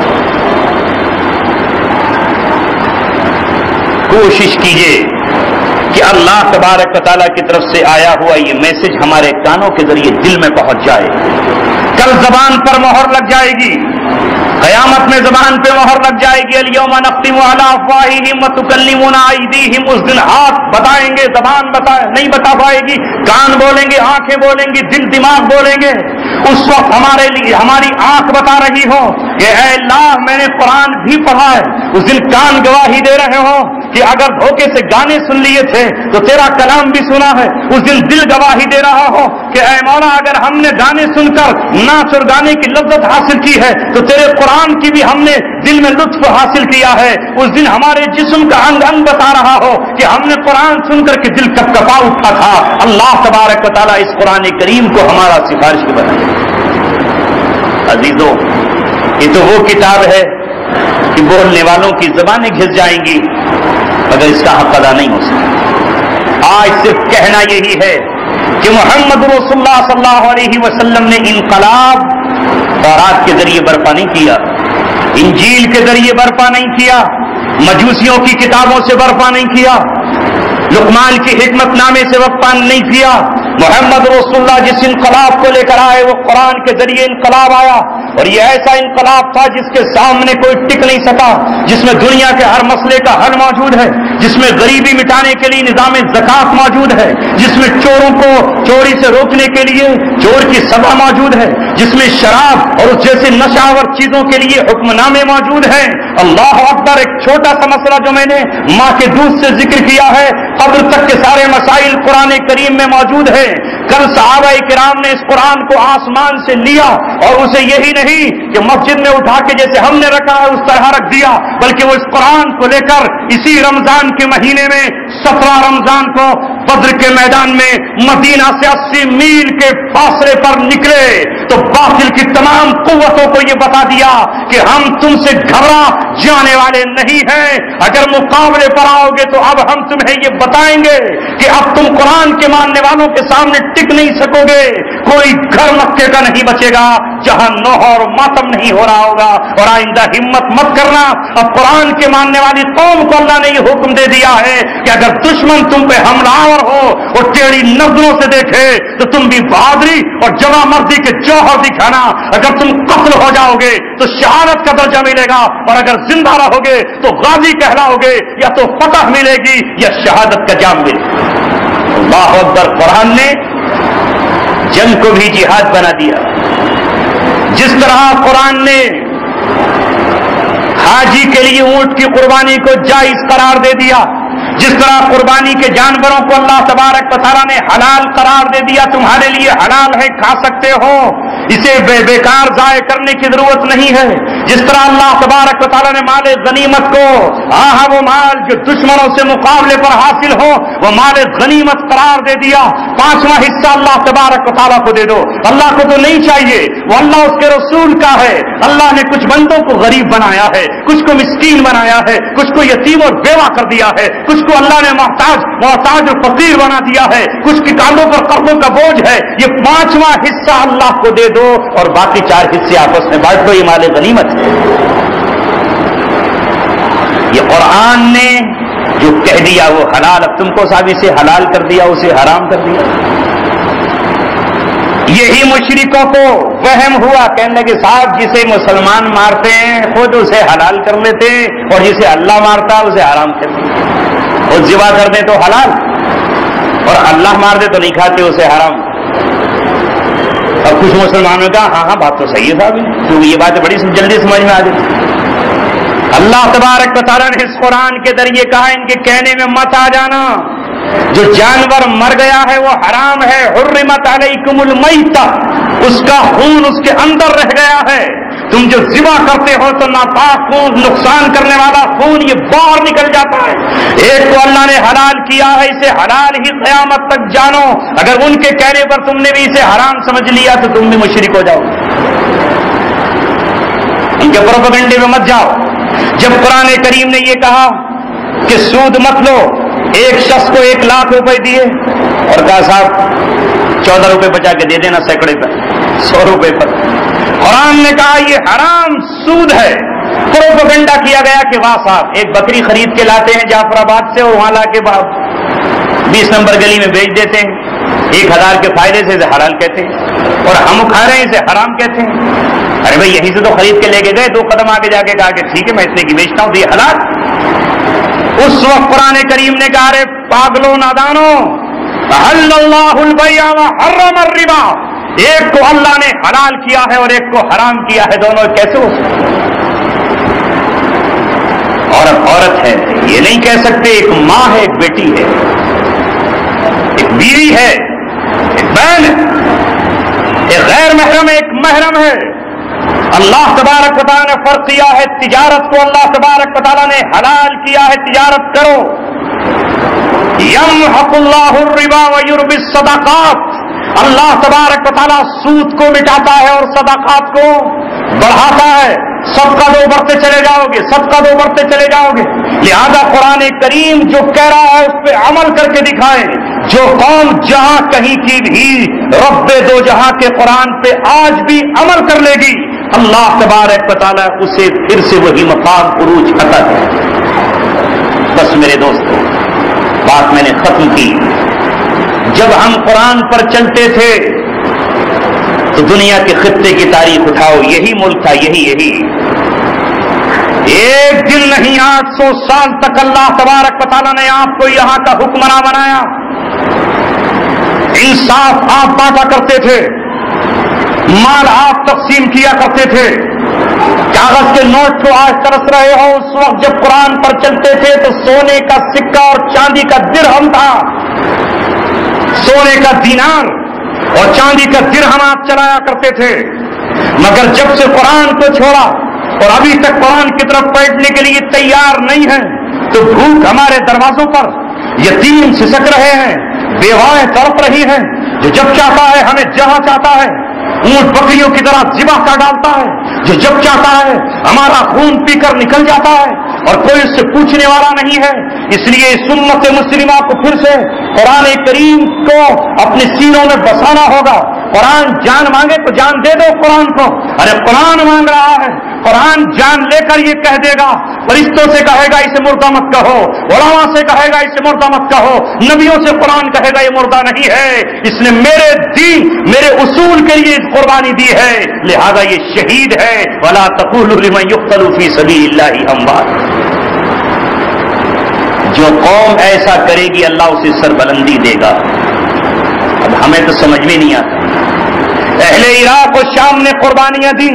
کوشش کیجئے کہ اللہ تبارک و تعالیٰ کی طرف سے آیا ہوا یہ میسج ہمارے کانوں کے ذریعے دل میں پہنچ جائے۔ کل زبان پر مہر لگ جائے گی، قیامت میں زبان پہ مہر لگ جائے گی۔ الیوم نختم علی افواہہم وتکلمنا ایدیہم، اس دن ہاتھ بتائیں گے، زبان نہیں بتا پائے گی، کان بولیں گے، آنکھیں بولیں گی، دل دماغ بولیں گے۔ اس وقت ہماری آنکھ بتا رہی ہو کہ اے اللہ میں نے قرآن بھی پڑھا ہے، اس دن کان گواہی دے رہے ہوں کہ اگر دھوکے سے گانے سن لیے تھے تو تیرا کلام بھی سنا ہے، اس دن دل گواہی دے رہا ہو کہ اے مولا اگر ہم نے گانے سن کر ناچ اور گانے کی لذت حاصل کی ہے تو تیرے قرآن کی بھی ہم نے دل میں لطف حاصل کیا ہے۔ اس دن ہمارے جسم کا انگ انگ بتا رہا ہو کہ ہم نے قرآن سن کر کے دل کپ کپا اٹھا تھا۔ اللہ تبارک و تعالیٰ اس قرآن کریم کو ہمارا سفارش کے بنائے۔ عزیزوں، یہ تو وہ کتاب ہے کہ بولنے والوں کی زبانیں گھس جائیں گی مگر اس کا حق ادا نہیں ہو سکتا۔ آج صرف کہنا یہی ہے کہ محمد رسول اللہ صلی اللہ علیہ وسلم نے انقلاب تورات کے ذریعے برپا نہیں کیا، انجیل کے ذریعے برپا نہیں کیا، مجوسیوں کی کتابوں سے برپا نہیں کیا، لقمان کی حکمت نامے سے برپا نہیں کیا۔ محمد رسول اللہ جس انقلاب کو لے کر آئے وہ قرآن کے ذریعے انقلاب آیا، اور یہ ایسا انقلاب تھا جس کے سامنے کوئی ٹک نہیں سکا، جس میں دنیا کے ہر مسئلے کا حل موجود ہے، جس میں غریبی مٹانے کے لیے نظام زکات موجود ہے، جس میں چوروں کو چوری سے روکنے کے لیے چور کی سزا موجود ہے، جس میں شراب اور اس جیسے نشاور چیزوں کے لیے حکم نامے موجود ہیں۔ اللہ اکبر! ایک چھوٹا سا مسئلہ جو میں نے ماں کے دودھ سے ذکر کیا ہے، قبر تک کے سارے مسائل قرآن کریم میں موجود ہے۔ کل صحابہ کرام نے اس قرآن کو آسمان سے لیا اور اسے یہی نہیں کہ مسجد میں اٹھا کے جیسے ہم نے رکھا ہے اس طرح رکھ دیا، بلکہ وہ اس قرآن کو لے کر اسی رمضان کے مہینے میں 17 رمضان کو بدر کے میدان میں مدینہ سے 80 میل کے فاصلے پر نکلے تو باطل کی تمام قوتوں کو یہ بتا دیا کہ ہم تم سے گھبرا جانے والے نہیں ہیں، اگر مقابلے پر آؤ گے تو اب ہم تمہیں یہ بتائیں گے کہ اب تم قرآن کے ماننے والوں کے سامنے ٹک نہیں سکو گے۔ کوئی گھر مکے کا نہیں بچے گا جہاں نوح اور ماتم نہیں ہو رہا ہوگا، اور آئندہ ہمت مت کرنا۔ اب قرآن کے ماننے والی قوم کو اللہ نے یہ حکم دے دیا ہے کہ اگر دشمن تم پہ حملہ آور ہو اور ٹیڑھی نظروں سے دیکھے تو تم بھی بہادری اور جوان مردی کے جوہر دکھانا۔ اگر تم قتل ہو جاؤ گے تو شہادت کا درجہ ملے گا، اور اگر زندہ رہو گے تو غازی کہلاؤ گے، یا تو فتح ملے گی یا شہادت کا جام ملے گا۔ اللہ اکبر! قرآن نے جنگ کو بھی جہاد بنا دیا۔ جس طرح قرآن نے حاجی کے لیے اونٹ کی قربانی کو جائز قرار دے دیا، جس طرح قربانی کے جانوروں کو اللہ تبارک و تعالیٰ نے حلال قرار دے دیا، تمہارے لیے حلال ہے، کھا سکتے ہو، اسے بیکار ضائع کرنے کی ضرورت نہیں ہے. جس طرح اللہ تبارک و تعالیٰ نے مال غنیمت کو وہ مال جو دشمنوں سے مقابلے پر حاصل ہو وہ مال غنیمت قرار دے دیا. 5واں حصہ اللہ تبارک و تعالیٰ کو دے دو. اللہ کو تو نہیں چاہیے, وہ اللہ اس کے رسول کا ہے. اللہ نے کچھ بندوں کو غریب بنایا ہے, کچھ کو مسکین بنایا ہے, کچھ کو یتیم اور بیوہ کر دیا ہے, کچھ کو اللہ نے محتاج اور فقیر بنا دیا ہے, کچھ کے کاندھوں پر قرضوں کا بوجھ ہے. یہ 5واں حصہ اللہ کو دے دو اور باقی 4 حصے آپس میں بانٹ دو. یہ مال غنیمت ہے. یہ قرآن نے جو کہہ دیا وہ حلال, اب تم کو صاحب اسے حلال کر دیا, اسے حرام کر دیا. یہی مشرکوں کو وہم ہوا, کہنے لگے صاحب جسے مسلمان مارتے ہیں خود اسے حلال کر لیتے ہیں اور جسے اللہ مارتا اسے حرام کرتے ہیں. خود ذبح کر دیں تو حلال اور اللہ مار دے تو نہیں کھاتے, اسے حرام. اب کچھ مسلمانوں کا ہاں بات تو صحیح ہے صاحب, کیونکہ یہ باتیں بڑی جلدی سمجھ میں آ جاتی. اللہ تبارک و تعالیٰ نے اس قرآن کے ذریعے کہا ان کے کہنے میں مت آ جانا. جو جانور مر گیا ہے وہ حرام ہے. حرمت علیکم المیتہ, اس کا خون اس کے اندر رہ گیا ہے. تم جو ذبح کرتے ہو تو ناپاک خون, نقصان کرنے والا خون یہ باہر نکل جاتا ہے. ایک تو اللہ نے حلال کیا ہے, اسے حلال ہی قیامت تک جانو. اگر ان کے کہنے پر تم نے بھی اسے حرام سمجھ لیا تو تم بھی مشرک ہو جاؤ. ان کے پروپیگنڈے میں مت جاؤ. جب قرآن کریم نے یہ کہا کہ سود مت لو, ایک شخص کو 1 لاکھ روپے دیے اور کہا صاحب 14 روپے بچا کے دے دینا سینکڑے پر, 100 روپے پر. قرآن نے کہا یہ حرام سود ہے. پروپیگنڈا کیا گیا کہ واہ صاحب ایک بکری خرید کے لاتے ہیں جعفر آباد سے اور وہاں لا کے 20 نمبر گلی میں بیچ دیتے ہیں, 1000 کے فائدے سے اسے حلال کہتے ہیں اور ہم کھا رہے ہیں اسے حرام کہتے ہیں. ارے بھائی یہیں سے تو خرید کے لے کے گئے, 2 قدم آگے جا کے کہا کہ ٹھیک ہے میں اتنے کی بیچتا ہوں تو یہ حلال. اس وقت قرآن کریم نے کہا رے پاگلو نادانو, احل اللہ البیع وحرم الربا, ایک کو اللہ نے حلال کیا ہے اور ایک کو حرام کیا ہے, دونوں کیسے ہو سکتے؟ عورت ہے, یہ نہیں کہہ سکتے. ایک ماں ہے, ایک بیٹی ہے, ایک بیوی ہے, ایک بہن ہے, ایک غیر محرم ایک محرم ہے. اللہ تبارک و تعالیٰ نے فرق کیا ہے. تجارت کو اللہ تبارک و تعالیٰ نے حلال کیا ہے, تجارت کرو. یمحق اللہ الربا ویربی الصدقات, اللہ تبارک و تعالیٰ سود کو مٹاتا ہے اور صدقات کو بڑھاتا ہے. صدقہ دو بڑھتے چلے جاؤ گے, صدقہ دو بڑھتے چلے جاؤ گے. لہذا قرآن کریم جو کہہ رہا ہے اس پہ عمل کر کے دکھائیں. جو قوم جہاں کہیں کی بھی رب دو جہاں کے قرآن پہ آج بھی عمل کر لے گی, اللہ تبارک و تعالیٰ اسے پھر سے وہی مقام عروج عطا کرے. بس میرے دوستو بات میں نے ختم کی. جب ہم قرآن پر چلتے تھے تو دنیا کے خطے کی تاریخ اٹھاؤ, یہی ملک تھا, یہی. ایک دن نہیں 800 سال تک اللہ تبارک و تعالیٰ نے آپ کو یہاں کا حکمراں بنایا. انصاف آپ بانٹا کرتے تھے, مال آپ تقسیم کیا کرتے تھے. کاغذ کے نوٹ کو آج ترس رہے ہو, اس وقت جب قرآن پر چلتے تھے تو سونے کا سکہ اور چاندی کا درہم تھا. سونے کا دینار اور چاندی کا درہم آپ چلایا کرتے تھے. مگر جب سے قرآن کو چھوڑا اور ابھی تک قرآن کی طرف پلٹنے کے لیے تیار نہیں ہے تو بھوک ہمارے دروازوں پر, یتیم سسک رہے ہیں, بیوائیں تڑپ رہی ہیں. جو جب چاہتا ہے ہمیں جہاں چاہتا ہے اونٹ بکریوں کی طرح ذبح کر ڈالتا ہے, جو جب چاہتا ہے ہمارا خون پی کر نکل جاتا ہے اور کوئی اس سے پوچھنے والا نہیں ہے. اس لیے اس امت مسلمہ کو پھر سے قرآن کریم کو اپنے سینوں میں بسانا ہوگا. قرآن جان مانگے تو جان دے دو قرآن کو. ارے قرآن مانگ رہا ہے, قرآن جان لے کر یہ کہہ دے گا. فرشتوں سے کہے گا اسے مردہ مت کہو, علماء سے کہے گا اسے مردہ مت کہو, نبیوں سے قرآن کہے گا یہ مردہ نہیں ہے, اس نے میرے دین میرے اصول کے لیے قربانی دی ہے, لہذا یہ شہید ہے. ولا تقولوا لمن يقتل في سبيل الله اموات. جو قوم ایسا کرے گی اللہ اسے سربلندی دے گا. اب ہمیں تو سمجھ میں نہیں آتا. اہل عراق و شام نے قربانیاں دی.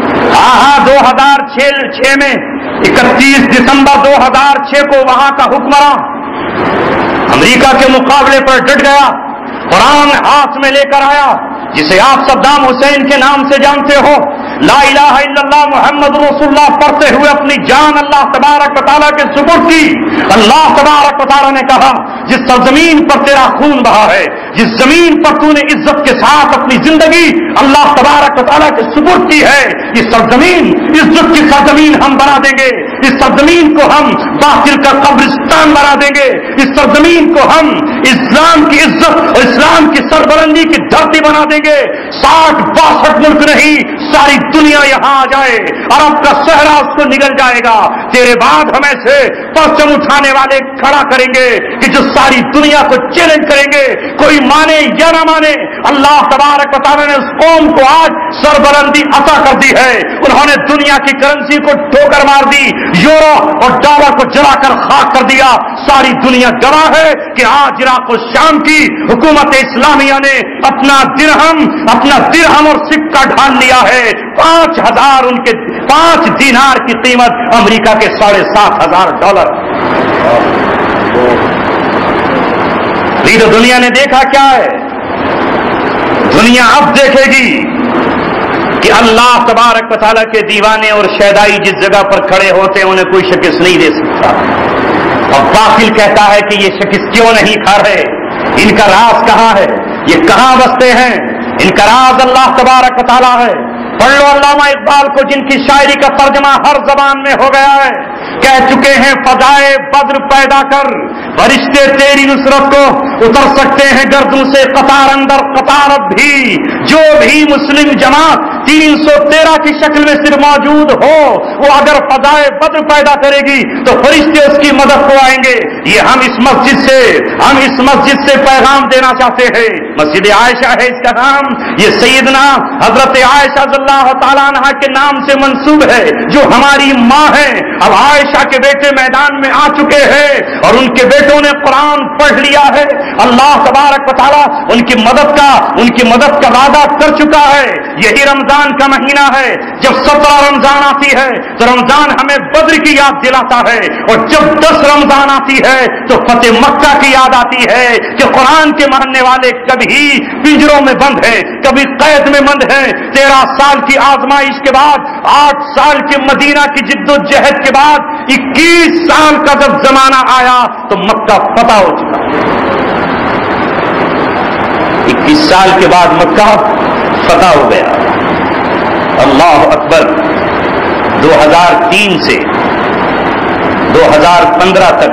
2006 میں 31 دسمبر 2006 کو وہاں کا حکمراں امریکہ کے مقابلے پر ڈٹ گیا, قرآن ہاتھ میں لے کر آیا جسے آپ صدام حسین کے نام سے جانتے ہو، لا الہ الا اللہ محمد رسول اللہ پڑھتے ہوئے اپنی جان اللہ تبارک و تعالیٰ کے سپرد کی۔ اللہ تبارک و تعالیٰ نے کہا جس سرزمین پر تیرا خون بہا ہے، جس زمین پر تو نے عزت کے ساتھ اپنی زندگی اللہ تبارک و تعالیٰ کے سپرد کی ہے، یہ سرزمین عزت کی سرزمین ہم بنا دیں گے، اس سرزمین کو ہم باطل کا قبرستان بنا دیں گے، اس سرزمین کو ہم اسلام کی عزت اور اسلام کی سربلندی کی دھرتی بنا دیں گے۔ 60-62 ملک نہیں، ساری دنیا یہاں آ جائے، عرب کا صحرا اس کو نگل جائے گا، تیرے بعد ہم ایسے پرچم اٹھانے والے کھڑا کریں گے کہ جو ساری دنیا کو چیلنج کریں گے، کوئی مانے یا نہ مانے۔ اللہ تبارک و تعالیٰ نے اس قوم کو آج سربلندی عطا کر دی ہے، انہوں نے دنیا کی کرنسی کو ٹھوکر مار دی، یورو اور ڈالر کو جلا کر خاک کر دیا۔ ساری دنیا گواہ ہے کہ آج عراق و شام کی حکومت اسلامیہ نے اپنا درہم اور سکہ ڈھال لیا ہے۔ 5000 ان کے 5 دینار کی قیمت امریکہ کے $7,500۔ تو دنیا نے دیکھا کیا ہے؟ دنیا اب دیکھے گی کہ اللہ تبارک و تعالیٰ کے دیوانے اور شیدائی جس جگہ پر کھڑے ہوتے ہیں انہیں کوئی شکست نہیں دے سکتا۔ اور باطل کہتا ہے کہ یہ شکست کیوں نہیں کھا رہے، ان کا راز کہاں ہے، یہ کہاں بستے ہیں؟ ان کا راز اللہ تبارک و تعالیٰ ہے۔ پڑھ لو علامہ اقبال کو، جن کی شاعری کا ترجمہ ہر زبان میں ہو گیا ہے، کہہ چکے ہیں فضائے بدر پیدا کر، فرشتے تیری نصرت کو اتر سکتے ہیں گردوں سے قطار اندر قطار اب بھی، جو بھی مسلم جماعت 313 کی شکل میں صرف موجود ہو وہ اگر فضائے بدر پیدا کرے گی تو فرشتے اس کی مدد کو آئیں گے۔ یہ ہم اس مسجد سے پیغام دینا چاہتے ہیں۔ مسجد عائشہ ہے اس کا نام، یہ سیدنا حضرت عائشہ رضی اللہ تعالیٰ عنہ کے نام سے منسوب ہے، جو ہماری ماں ہے۔ اب عائشہ کے بیٹے میدان میں آ چکے ہیں اور ان کے بیٹوں نے قرآن پڑھ لیا ہے۔ اللہ تبارک و تعالیٰ ان کی مدد کا وعدہ کر چکا ہے۔ یہی رمضان کا مہینہ ہے، جب 17 رمضان آتی ہے تو رمضان ہمیں بدر کی یاد دلاتا ہے، اور جب 10 رمضان آتی ہے تو فتح مکہ کی یاد آتی ہے کہ قرآن کے ماننے والے کبھی پنجروں میں بند ہیں، کبھی قید میں بند ہیں۔ 13 سال کی آزمائش کے بعد، 8 سال کے مدینہ کی جد و جہد کے بعد 21 سال کا جب زمانہ آیا تو مکہ فتح ہو چکا۔ 21 سال کے بعد مکہ فتح ہو گیا۔ اللہ اکبر۔ 2003 سے 2015 تک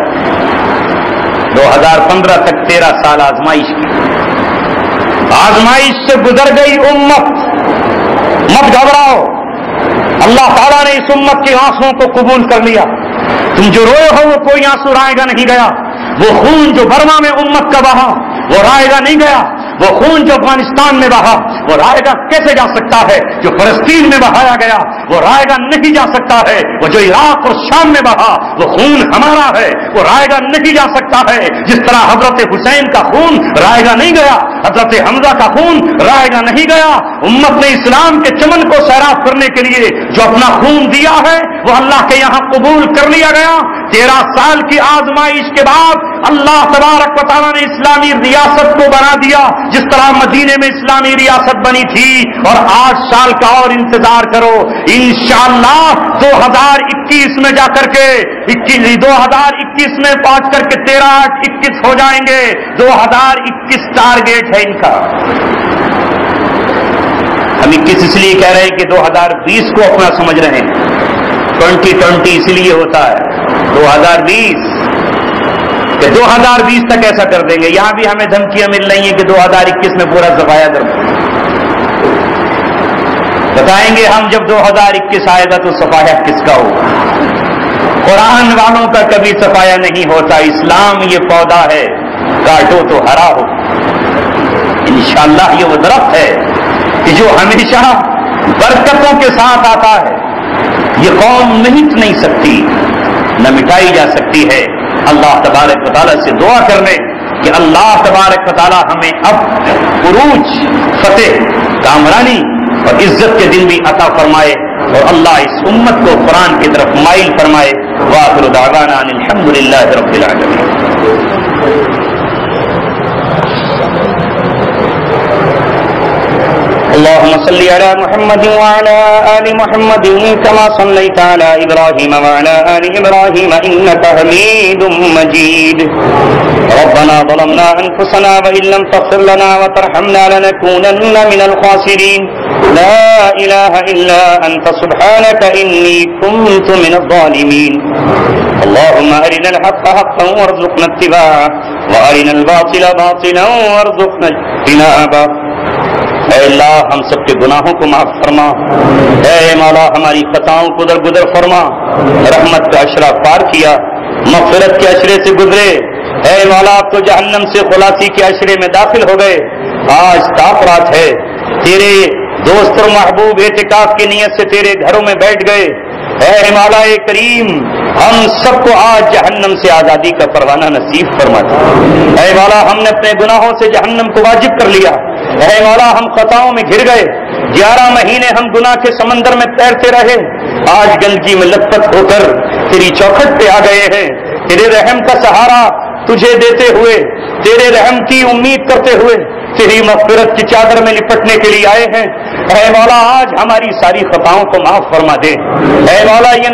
13 سال آزمائش کی، آزمائش سے گزر گئی امت۔ مت گھبراؤ، اللہ تعالیٰ نے اس امت کے آنسوؤں کو قبول کر لیا۔ تم جو روئے ہو وہ کوئی آنسو رائے گا نہیں گیا، وہ خون جو برما میں امت کا بہا وہ رائے گا نہیں گیا، وہ خون جو افغانستان میں بہا وہ رائے گا کیسے جا سکتا ہے، جو فلسطین میں بہایا گیا وہ رائے گا نہیں جا سکتا ہے، وہ جو عراق اور شام میں بہا وہ خون ہمارا ہے، وہ رائے گا نہیں جا سکتا ہے۔ جس طرح حضرت حسین کا خون رائے گا نہیں گیا، حضرت حمزہ کا خون رائے گا نہیں گیا۔ امت نے اسلام کے چمن کو سیراب کرنے کے لیے جو اپنا خون دیا ہے وہ اللہ کے یہاں قبول کر لیا گیا۔ 13 سال کی آزمائش کے بعد اللہ تبارک و تعالیٰ نے اسلامی ریاست کو بنا دیا، جس طرح مدینے میں اسلامی ریاست بنی تھی۔ اور 8 سال کا اور انتظار کرو، انشاءاللہ 2021 میں جا کر کے 2021 میں پہنچ کر کے 13-8-21 ہو جائیں گے۔ 2021 ٹارگیٹ ہے ان کا۔ ہم 21 اس لیے کہہ رہے ہیں کہ 2020 کو اپنا سمجھ رہے ہیں، 2020 اس لیے ہوتا ہے 2020 کہ 2020 تک ایسا کر دیں گے۔ یہاں بھی ہمیں دھمکیاں مل رہی ہیں کہ 2021 میں پورا صفایا کر دیں گے۔ بتائیں گے ہم جب 2021 آئے گا تو صفایا کس کا ہوگا؟ قرآن والوں کا کبھی صفایا نہیں ہوتا۔ اسلام یہ پودا ہے، کاٹو تو ہرا ہو۔ انشاءاللہ یہ وہ درخت ہے کہ جو ہمیشہ برکتوں کے ساتھ آتا ہے۔ یہ قوم نہیں سکتی، نہ مٹائی جا سکتی ہے۔ اللہ تبارک و تعالیٰ سے دعا کر لیں کہ اللہ تبارک و تعالیٰ ہمیں اب عروج، فتح، کامرانی اور عزت کے دن بھی عطا فرمائے، اور اللہ اس امت کو قرآن کی طرف مائل فرمائے۔ وآخر دعوانا ان الحمدللہ رب العالمین۔ اللهم صل على محمد وعلى آل محمد كما صليت على إبراهيم وعلى آل إبراهيم إنك حميد مجيد ربنا ظلمنا أنفسنا وإن لم تغفر لنا وترحمنا لنكونن من الخاسرين لا إله إلا أنت سبحانك إني كنت من الظالمين اللهم أرنا الحق حقا وارزقنا اتباعه وأرنا الباطل باطلا وارزقنا اجتنابه اے اللہ ہم سب کے گناہوں کو معاف فرما، اے مولا ہماری خطاؤں کو درگزر فرما، رحمت کا عشرہ پار کیا، مغفرت کے عشرے سے گزرے، اے مولا آپ تو جہنم سے خلاصی کے عشرے میں داخل ہو گئے، آج تاپ رات ہے، تیرے دوست اور محبوب اعتکاف کی نیت سے تیرے گھروں میں بیٹھ گئے، اے مولا کریم ہم سب کو آج جہنم سے آزادی کا پروانہ نصیب فرما دے، اے مولا ہم نے اپنے گناہوں سے جہنم کو واجب کر لیا، اے مولا ہم خطاؤں میں گھر گئے، 11 مہینے ہم گناہ کے سمندر میں تیرتے رہے، آج گندگی میں لت پت ہو کر تیری چوکھٹ پہ آ گئے ہیں، تیرے رحم کا سہارا تجھے دیتے ہوئے، تیرے رحم کی امید کرتے ہوئے تیری مغفرت کی چادر میں لپٹنے کے لیے آئے ہیں، اے مولا آج ہماری ساری خطاؤں کو معاف فرما دے، اے مولا یہ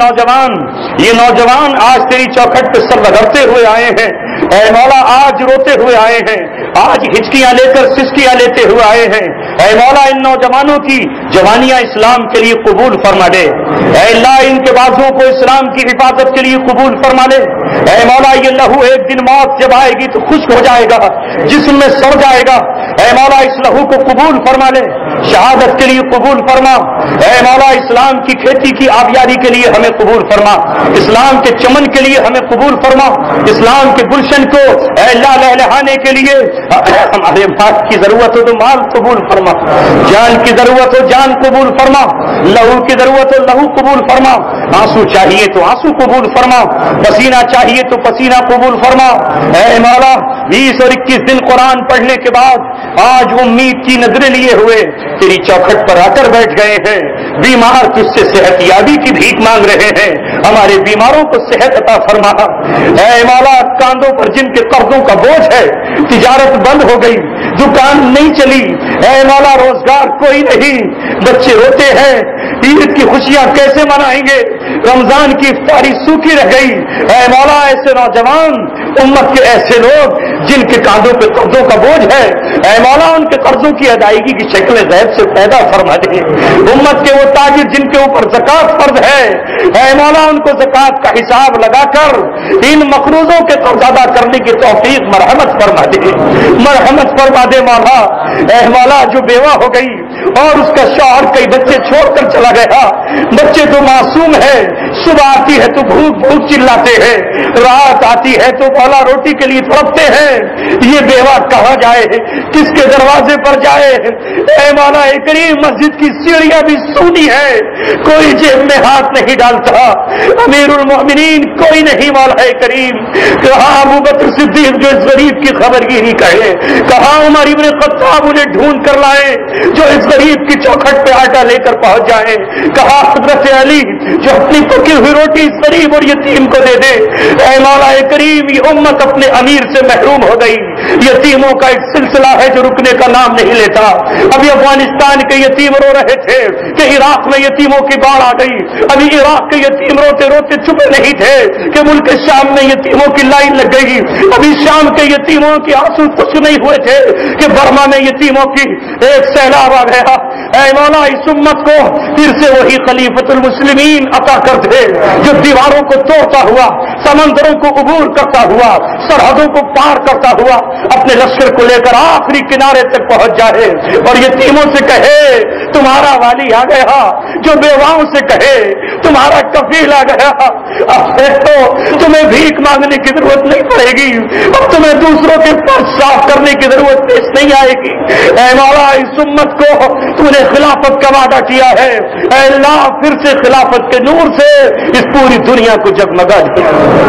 نوجوان آج تیری چوکھٹ پہ سر رگڑتے ہوئے آئے ہیں، اے مولا آج روتے ہوئے آئے ہیں، آج ہچکیاں لے کر سسکیاں لیتے ہوئے آئے ہیں، اے مولا ان نوجوانوں کی جوانیاں اسلام کے لیے قبول فرما دے، اے اللہ ان کے بازوؤں کو اسلام کی حفاظت کے لیے قبول فرما لے، اے مولا یہ لہو ایک دن موت جب آئے گی تو خشک ہو جائے گا، جسم میں سڑ جائے گا، اے مولا اس لہو کو قبول فرما لے، شہادت کے لیے قبول فرما، اے مولا اسلام کی کھیتی کی آبیاری کے لیے ہمیں قبول فرما، اسلام کے چمن کے لیے ہمیں قبول فرما، اسلام کے گلشن کو اے اللہ لہلہانے کے لیے ہمارے مال کی ضرورت ہو تو مال قبول فرما، جان کی ضرورت ہو جان قبول فرما، لہو کی ضرورت ہو لہو قبول فرما، آنسو چاہیے تو آنسو قبول فرما، پسینہ چاہیے تو پسینہ قبول فرما، اے مولا 20 اور 21 دن قرآن پڑھنے کے بعد آج امید کی نظریں لیے ہوئے تیری چوکھٹ پر آ کر بیٹھ گئے ہیں، بیمار تجھ سے صحت یابی کی بھیک مانگ رہے ہیں، ہمارے بیماروں کو صحت عطا فرما، اے مولا کاندھوں پر جن کے قرضوں کا بوجھ ہے، تجارت بند ہو گئی، دکان نہیں چلی، اے مولا روزگار کوئی نہیں، بچے روتے ہیں، عید کی خوشیاں کیسے منائیں گے، رمضان کی افطاری سوکھی رہ گئی، اے مولا ایسے نوجوان امت کے ایسے لوگ جن کے کاندھوں پہ قرضوں کا بوجھ ہے، اے مولا ان کے قرضوں کی ادائیگی کی شکل غیب سے پیدا فرما دے، امت کے وہ تاجر جن کے اوپر زکات فرض ہے، اے مولا ان کو زکات کا حساب لگا کر ان مقروضوں کے قرض ادا کرنے کی توفیق مرحمت فرما دے، مرحمت فرما دے مولا، اے مولا جو بیوہ ہو گئی اور اس کا شوہر کئی بچے چھوڑ کر چلا گیا، بچے تو معصوم ہے، صبح آتی ہے تو بھوک بھوک چلاتے ہیں، رات آتی ہے تو مولا روٹی کے لیے تڑپتے ہیں، یہ بیوہ کہاں جائے، کس کے دروازے پر جائے، اے مولا کریم مسجد کی سیڑھیاں بھی سونی ہے، کوئی جیب میں ہاتھ نہیں ڈالتا، امیر المومنین کوئی نہیں مولا کریم، کہاں ابو بکر صدیق جو اس غریب کی خبر گیری کہے، کہاں عمر ابن خطاب انہیں ڈھونڈ کر لائے جو اس غریب کی چوکھٹ پہ آٹا لے کر پہنچ جائے، کہاں حضرت علی جو اپنی پکی ہوئی روٹی اس غریب اور یتیم کو دے دے، اے مولا کریم یہ امت اپنے امیر سے محروم ہو گئی، یتیموں کا ایک سلسلہ ہے جو رکنے کا نام نہیں لیتا، ابھی افغانستان کے یتیم رو رہے تھے کہ عراق میں یتیموں کی باڑھ آ گئی، ابھی عراق کے یتیم روتے روتے چھپے نہیں تھے کہ ملک شام میں یتیموں کی لائن لگ گئی، ابھی شام کے یتیموں کی آنسو خشک نہیں ہوئے تھے کہ برما میں یتیموں کی ایک سیلاب آ گیا، اے مولا اس امت کو پھر سے وہی خلیفۃ المسلمین عطا کر دے جو دیواروں کو توڑتا ہوا، سمندروں کو عبور کرتا ہوا، سرحدوں کو پار کرتا ہوا اپنے لشکر کو لے کر آخری کنارے تک پہنچ جائے اور یتیموں سے کہے تمہارا والی آ گیا، جو بیواؤں سے کہے تمہارا کفیل آ گیا، اب تو تمہیں بھیک مانگنے کی ضرورت نہیں پڑے گی، اب تمہیں دوسروں کے فرش صاف کرنے کی ضرورت پیش نہیں آئے گی، اے مولا اس امت کو تو نے خلافت کا وعدہ کیا ہے، اے اللہ پھر سے خلافت کے نور سے اس پوری دنیا کو جگمگا دیا،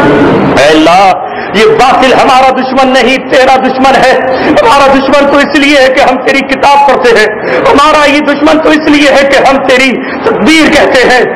اے اللہ یہ باطل ہمارا دشمن نہیں تیرا دشمن ہے، ہمارا دشمن تو اس لیے ہے کہ ہم تیری کتاب پڑھتے ہیں، ہمارا یہ دشمن تو اس لیے ہے کہ ہم تیری تدبیر کہتے ہیں، ہمارا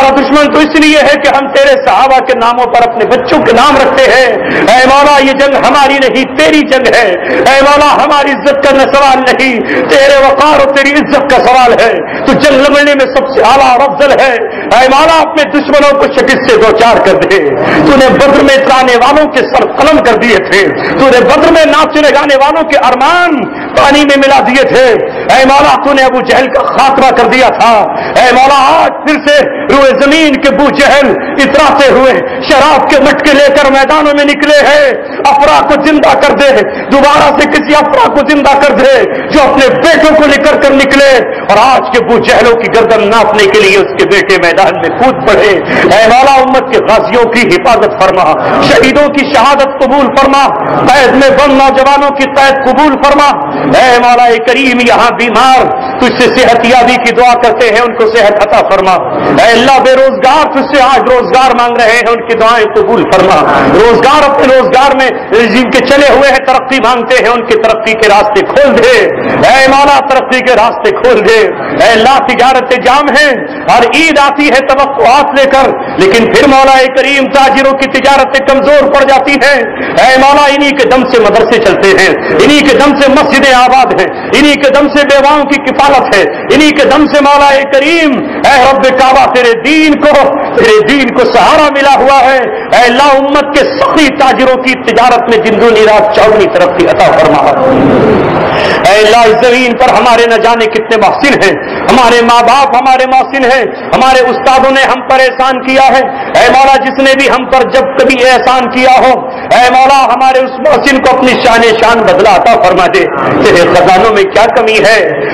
دشمن تو اس لیے ہے کہ ہم تیرے صحابہ کے ناموں پر اپنے بچوں کے نام رکھتے ہیں. اے مولا یہ جنگ ہماری نہیں تیری جنگ ہے. اے مولا ہماری عزت کا سوال نہیں, تیرے وقار اور تیری عزت کا سوال ہے. تو جنگ لڑنے میں سب سے اعلیٰ اور افضل ہے. اے مولا اپنے دشمنوں کو شکست سے دوچار کر دے. تو نے بدر میں اترانے والوں کے سر قلم کر دیے تھے. تو نے بدر میں ناچنے گانے والوں کے ارمان پانی میں ملا دیے تھے. اے مولا تو نے ابو جہل کا خاتمہ کر دیا تھا. اے مولا آج پھر سے روئے زمین کے ابو جہل اتراتے ہوئے شراب کے مٹکے لے کر میدانوں میں نکلے ہیں. افرا کو زندہ کر دے, دوبارہ سے کسی افرا کو زندہ کر دے جو اپنے بیٹوں کو لے کر نکلے اور آج کے ابو جہلوں کی گردن ناپنے کے لیے اس کے بیٹے میدان میں کود پڑے. اے مولا امت کے غازیوں کی حفاظت فرما, شہیدوں کی شہادت قبول فرما, قید میں بند نوجوانوں کی قید قبول فرما. اے مولا کریم یہاں بیمار تجھ سے صحت یابی کی دعا کرتے ہیں, ان کو صحت عطا فرما. اے اللہ بے روزگار تجھ سے آج روزگار مانگ رہے ہیں, ان کی دعائیں قبول فرما. روزگار اپنے روزگار میں جن کے چلے ہوئے ہیں ترقی مانگتے ہیں, ان کی ترقی کے راستے کھول دے. اے مولا ترقی کے راستے کھول دے. اے اللہ تجارتیں جام ہیں, ہر عید آتی ہے توقعات لے کر, لیکن پھر مولا کریم تاجروں کی تجارتیں کمزور پڑ جاتی ہیں. اے مولا انہی کے دم سے مدرسے چلتے ہیں, انہی کے دم سے مسجدیں آباد ہیں, انہی کے دم سے بیواؤں کی کفالت ہے, انہی کے دم سے مولا کریم اے رب کعبہ تیرے دین کو سہارا ملا ہوا ہے. اے اللہ امت کے سخی تاجروں کی تجارت میں جندونی رات چاودنی ترقی عطا فرما. اے اللہ اس زمین پر ہمارے نہ جانے کتنے محسن ہیں, ہمارے ماں باپ ہمارے محسن ہیں, ہمارے استادوں نے ہم پر احسان کیا ہے. اے مولا جس نے بھی ہم پر جب کبھی احسان کیا ہو, اے مولا ہمارے اس محسن کو اپنی شان بدلا عطا فرما دے. تیرے خزانوں میں کیا کمی ہے,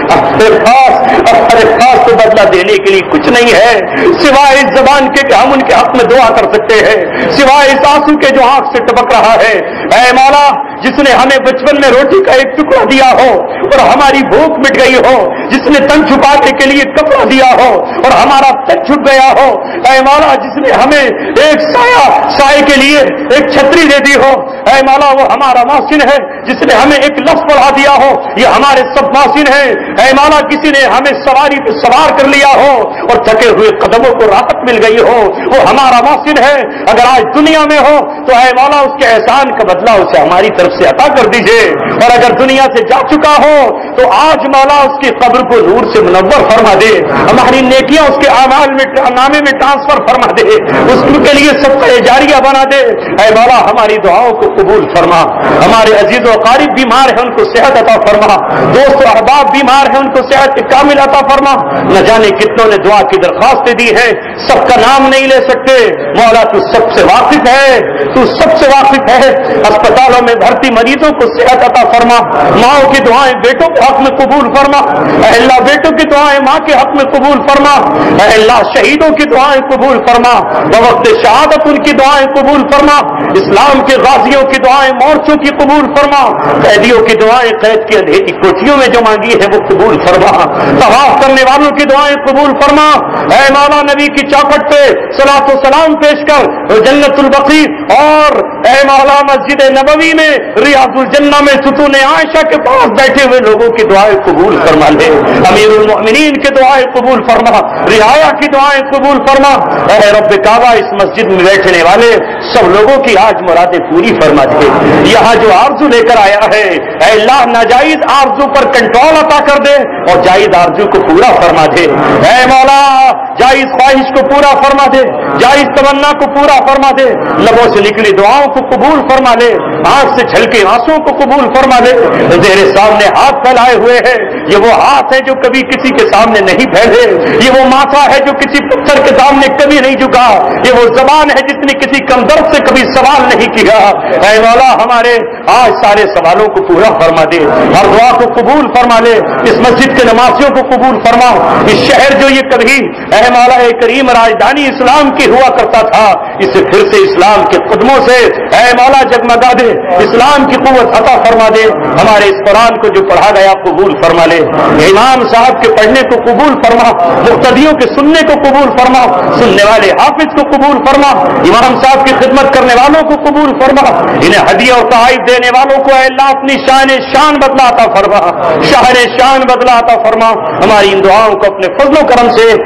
خاص تو بدلہ دینے کے لیے کچھ نہیں ہے سوائے اس زبان کے کہ ہم ان کے حق میں دعا کر سکتے ہیں, سوائے اس آنسو کے جو آنکھ سے ٹپک رہا ہے. اے مولا جس نے ہمیں بچپن میں روٹی کا ایک ٹکڑا دیا ہو اور ہماری بھوک مٹ گئی ہو, جس نے تن چھپانے کے لیے کپڑا دیا ہو اور ہمارا تن چھپ گیا ہو. اے مولا جس نے ہمیں ایک سائے کے لیے ایک چھتری دے دی ہو, اے مولا وہ ہمارا محسن ہے. جس نے ہمیں ایک لفظ پڑھا دیا ہو, یہ ہمارے سب محسن ہیں. اے مولا کسی نے ہمیں سواری پہ سوار کر لیا ہو اور تھکے ہوئے قدموں کو راحت مل گئی ہو, وہ ہمارا محسن ہے. اگر آج دنیا میں ہو تو اے مولا اس کے احسان کا بدلہ اسے ہماری طرف سے عطا کر دیجئے, اور اگر دنیا سے جا چکا ہو تو آج مولا اس کی قبر کو نور سے منور فرما دے, ہماری نیکیاں اس کے اعمال میں نامے میں ٹرانسفر فرما دے, اس کے لیے سب کا جاریہ بنا دے. اے مولا ہماری دعاؤں کو قبول فرما. ہمارے عزیز و اقارب بیمار ہیں, ان کو صحت عطا فرما. دوست و احباب بیمار ہیں, ان کو صحت کامل عطا فرما. نہ جانے کتنوں نے دعا کی درخواستیں دی ہیں, سب کا نام نہیں لے سکتے. مولا تو سب سے واقف ہے, تو سب سے واقف ہے. اسپتالوں میں بھرتی مریضوں کو صحت عطا فرما. ماؤں کی دعائیں بیٹوں کے حق میں قبول فرما. اے اللہ بیٹوں کی دعائیں ماں کے حق میں قبول فرما. اے اللہ شہیدوں کی دعائیں قبول فرما. بوقت شہادت ان کی دعائیں قبول فرما. اسلام کے غازیوں کی دعائیں مورچوں کی قبول فرما. قیدیوں کی دعائیں قید کی اندھیری کوٹھیوں میں جو مانگی ہے وہ قبول فرما. طواف کرنے والوں کی دعائیں قبول فرما. اے مولا نبی کی چوکھٹ پہ صلاۃ و سلام پیش کر جنت البقیع اور اے مولا مسجد نبوی میں ریاض الجنہ میں ستون عائشہ کے پاس بیٹھے ہوئے لوگوں کی دعائیں قبول فرما لے. امیر المؤمنین کی دعائیں قبول فرما. رعایا کی دعائیں قبول فرما. اے رب کعبہ اس مسجد میں بیٹھنے والے سب لوگوں کی آج مرادیں پوری فرما دے. یہاں جو آرزو لے کر آیا ہے اے اللہ ناجائز آرزو پر کنٹرول عطا کر دے اور جائز آرزو کو پورا فرما دے. اے مولا جائز خواہش کو پورا فرما دے, جائز تمنا کو پورا فرما دے. لبوں سے نکلی دعاؤں کو قبول فرما لے, آنکھ سے چھلکے آنسوں کو قبول فرما لے. تیرے سامنے ہاتھ پھیلائے ہوئے ہیں, یہ وہ ہاتھ ہے جو کبھی کسی کے سامنے نہیں پھیلے, یہ وہ ماتھا ہے جو کسی پتھر کے سامنے کبھی نہیں جھکا, یہ وہ زبان ہے جس نے کسی کمدرد سے کبھی سوال نہیں کیا. اے مولا ہمارے آج سارے سوالوں کو پورا فرما دے, ہر دعا کو قبول فرما لے. اس مسجد کے نمازیوں کو قبول فرما. اس شہر جو یہ کبھی اے مولا کریم راجدھانی اسلام کی ہوا کرتا تھا, اسے پھر سے اسلام کے قدموں سے اے مولا جگمگا دے, اسلام کی قوت عطا فرما دے. ہمارے اس قرآن کو جو پڑھا گیا قبول فرما لے. امام صاحب کے پڑھنے کو قبول فرما, مقتدیوں کے سننے کو قبول فرما, سننے والے حافظ کو قبول فرما, امام صاحب کی خدمت کرنے والوں کو قبول فرما, انہیں ہدیہ اور تحائف دینے والوں کو اے اللہ اپنی شان بدلا عطا فرما, شان بدلا عطا فرما. ہماری ان دعاؤں کو اپنے فضل و کرم سے اور آج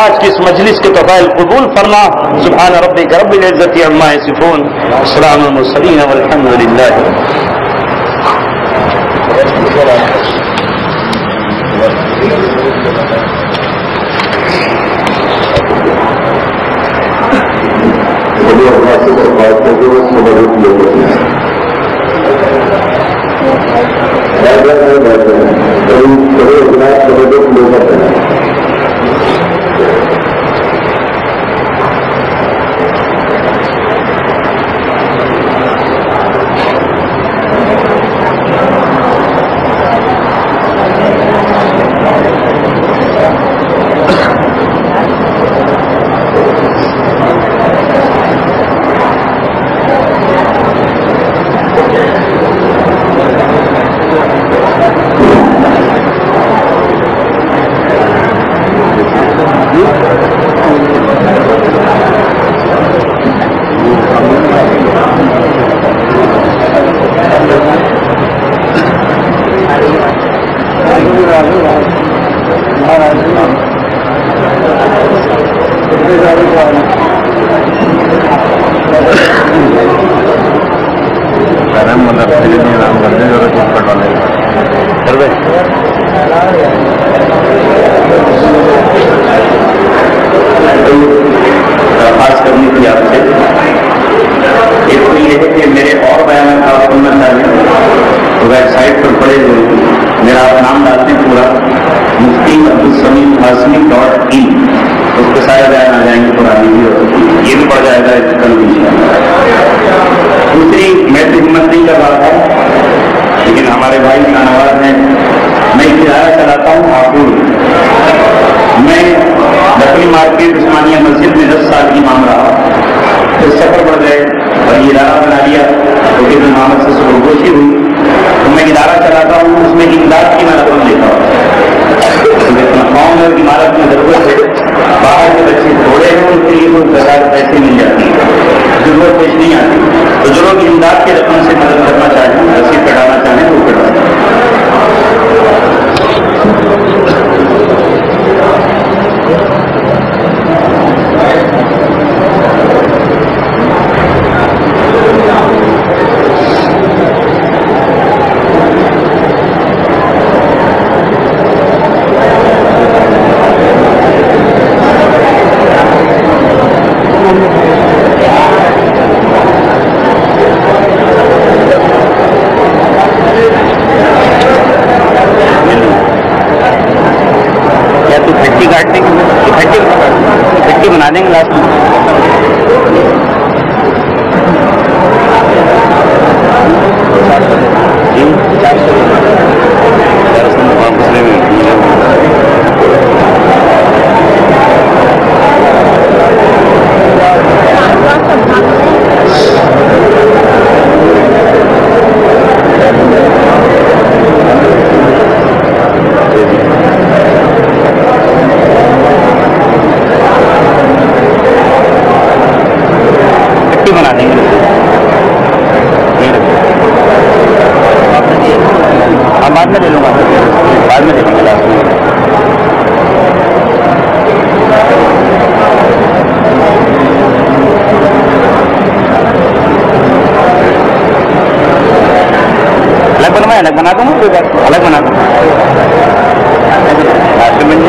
آج کی اس مجلس کے طفیل قبول فرما. سبحان ربک رب العزت عما یصفون، السلام علی المرسلین والحمد للہ. درخواست کرنی تھی آپ سے. ایک تو یہ ہے کہ میرے اور بیانات آپ سننا چاہیں تو ویب سائٹ پر پڑے ہوئے میرا آپ نام ڈالتے ہیں پورا mufti.abdulsamim.in، اس پہ سارے بیان آ جائیں گے پرانی بھی، اور یہ بھی پڑ جائے گا کل بھی. دوسری میں تو ہمت نہیں کر رہا تھا، لیکن ہمارے بھائی شاہنواز ہیں، میں ادارہ چلاتا ہوں ہاپوڑ. میں لکڑی مارکیٹ عثمانیہ مسجد میں 10 سال امام رہا، پھر سفر پڑ گئے اور یہ ادارہ بنا لیا، کیونکہ محمد سے سرگوشی ہوئی. تو میں ادارہ چلاتا ہوں، اس میں امداد کی میں رقم دیتا ہوں. قوم میں عمارت میں ضرورت ہے، باہر کے بچے تھوڑے ہیں، ان کے لیے کوئی بازار پیسے مل جاتی ہے، ضرورت پیش نہیں آتی. تو جو لوگ امداد کی رقم سے مدد کرنا چاہیں، رسید کٹانا چاہیں وہ کٹا دیں. بنا دیں گے لاسٹ میں. جی 400 واپس لے گئے. بنا دیں گے. ہم بعد میں لے لوں گا، بعد میں دے دیں گے لاسٹ میں. الگ بنوایا، الگ بنا دوں گا، الگ بنا دوں گا لاسٹ میں.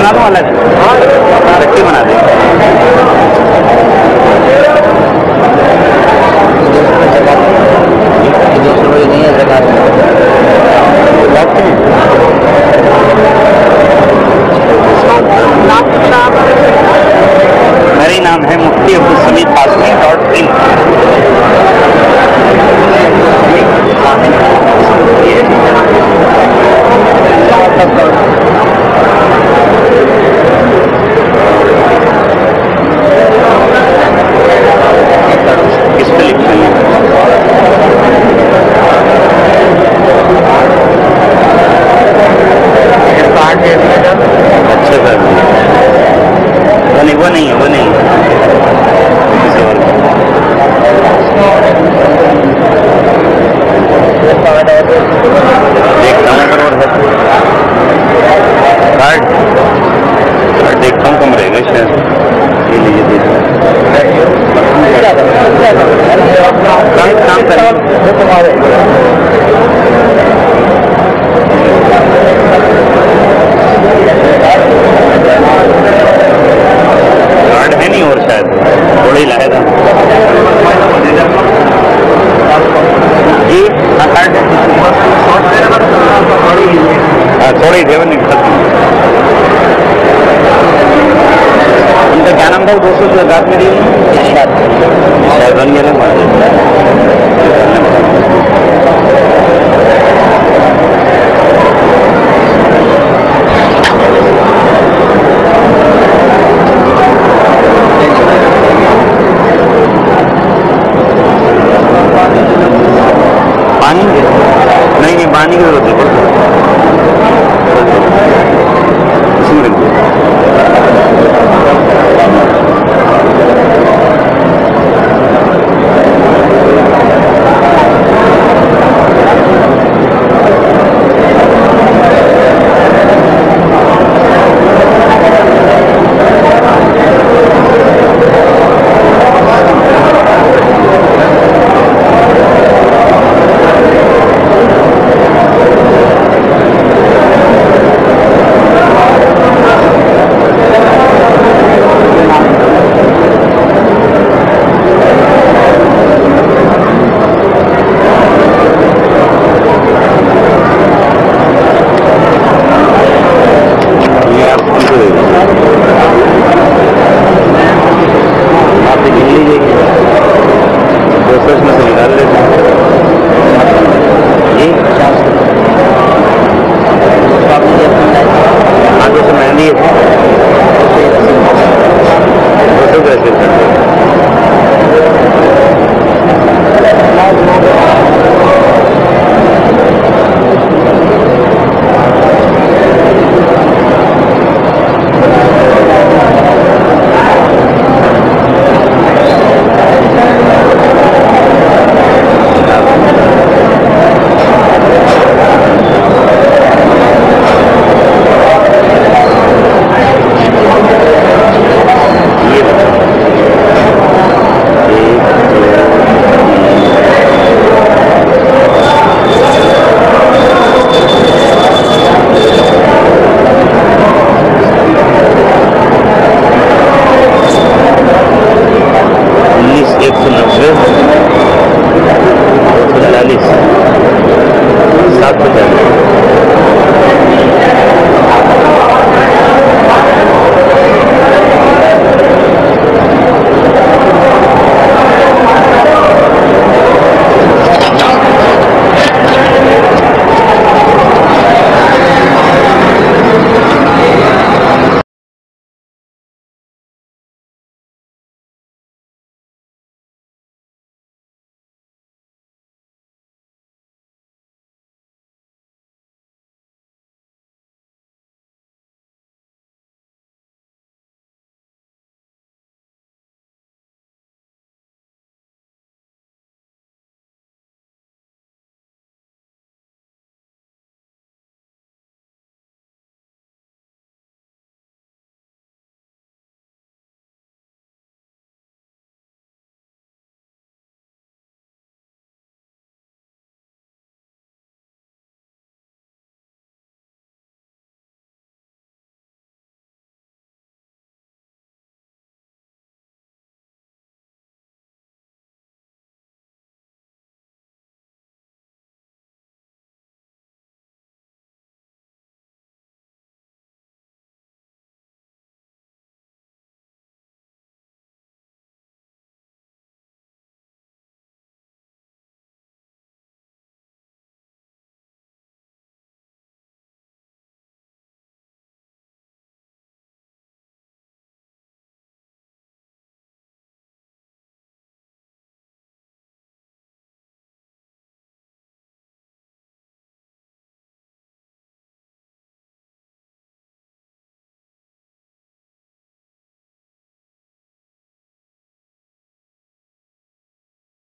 بنا دوں الگ رکھی بنا دیں نہیں ہے میری نام ہے مفتی عبدالسمیع قاسمی .in کس پہ لکھ رہی ہیں اچھا سر وہ نہیں ہے وہ نہیں دیکھتا ہوں کارڈ دیکھتا ہوں کم رہے گا شاید یہ لیجیے کام کریں کارڈ ہے نہیں اور شاید تھوڑی لایا تھا جی ہاں کارڈ تھوڑی ڈیور نہیں ان کا کیا نام تھا 200 جو رات میں دی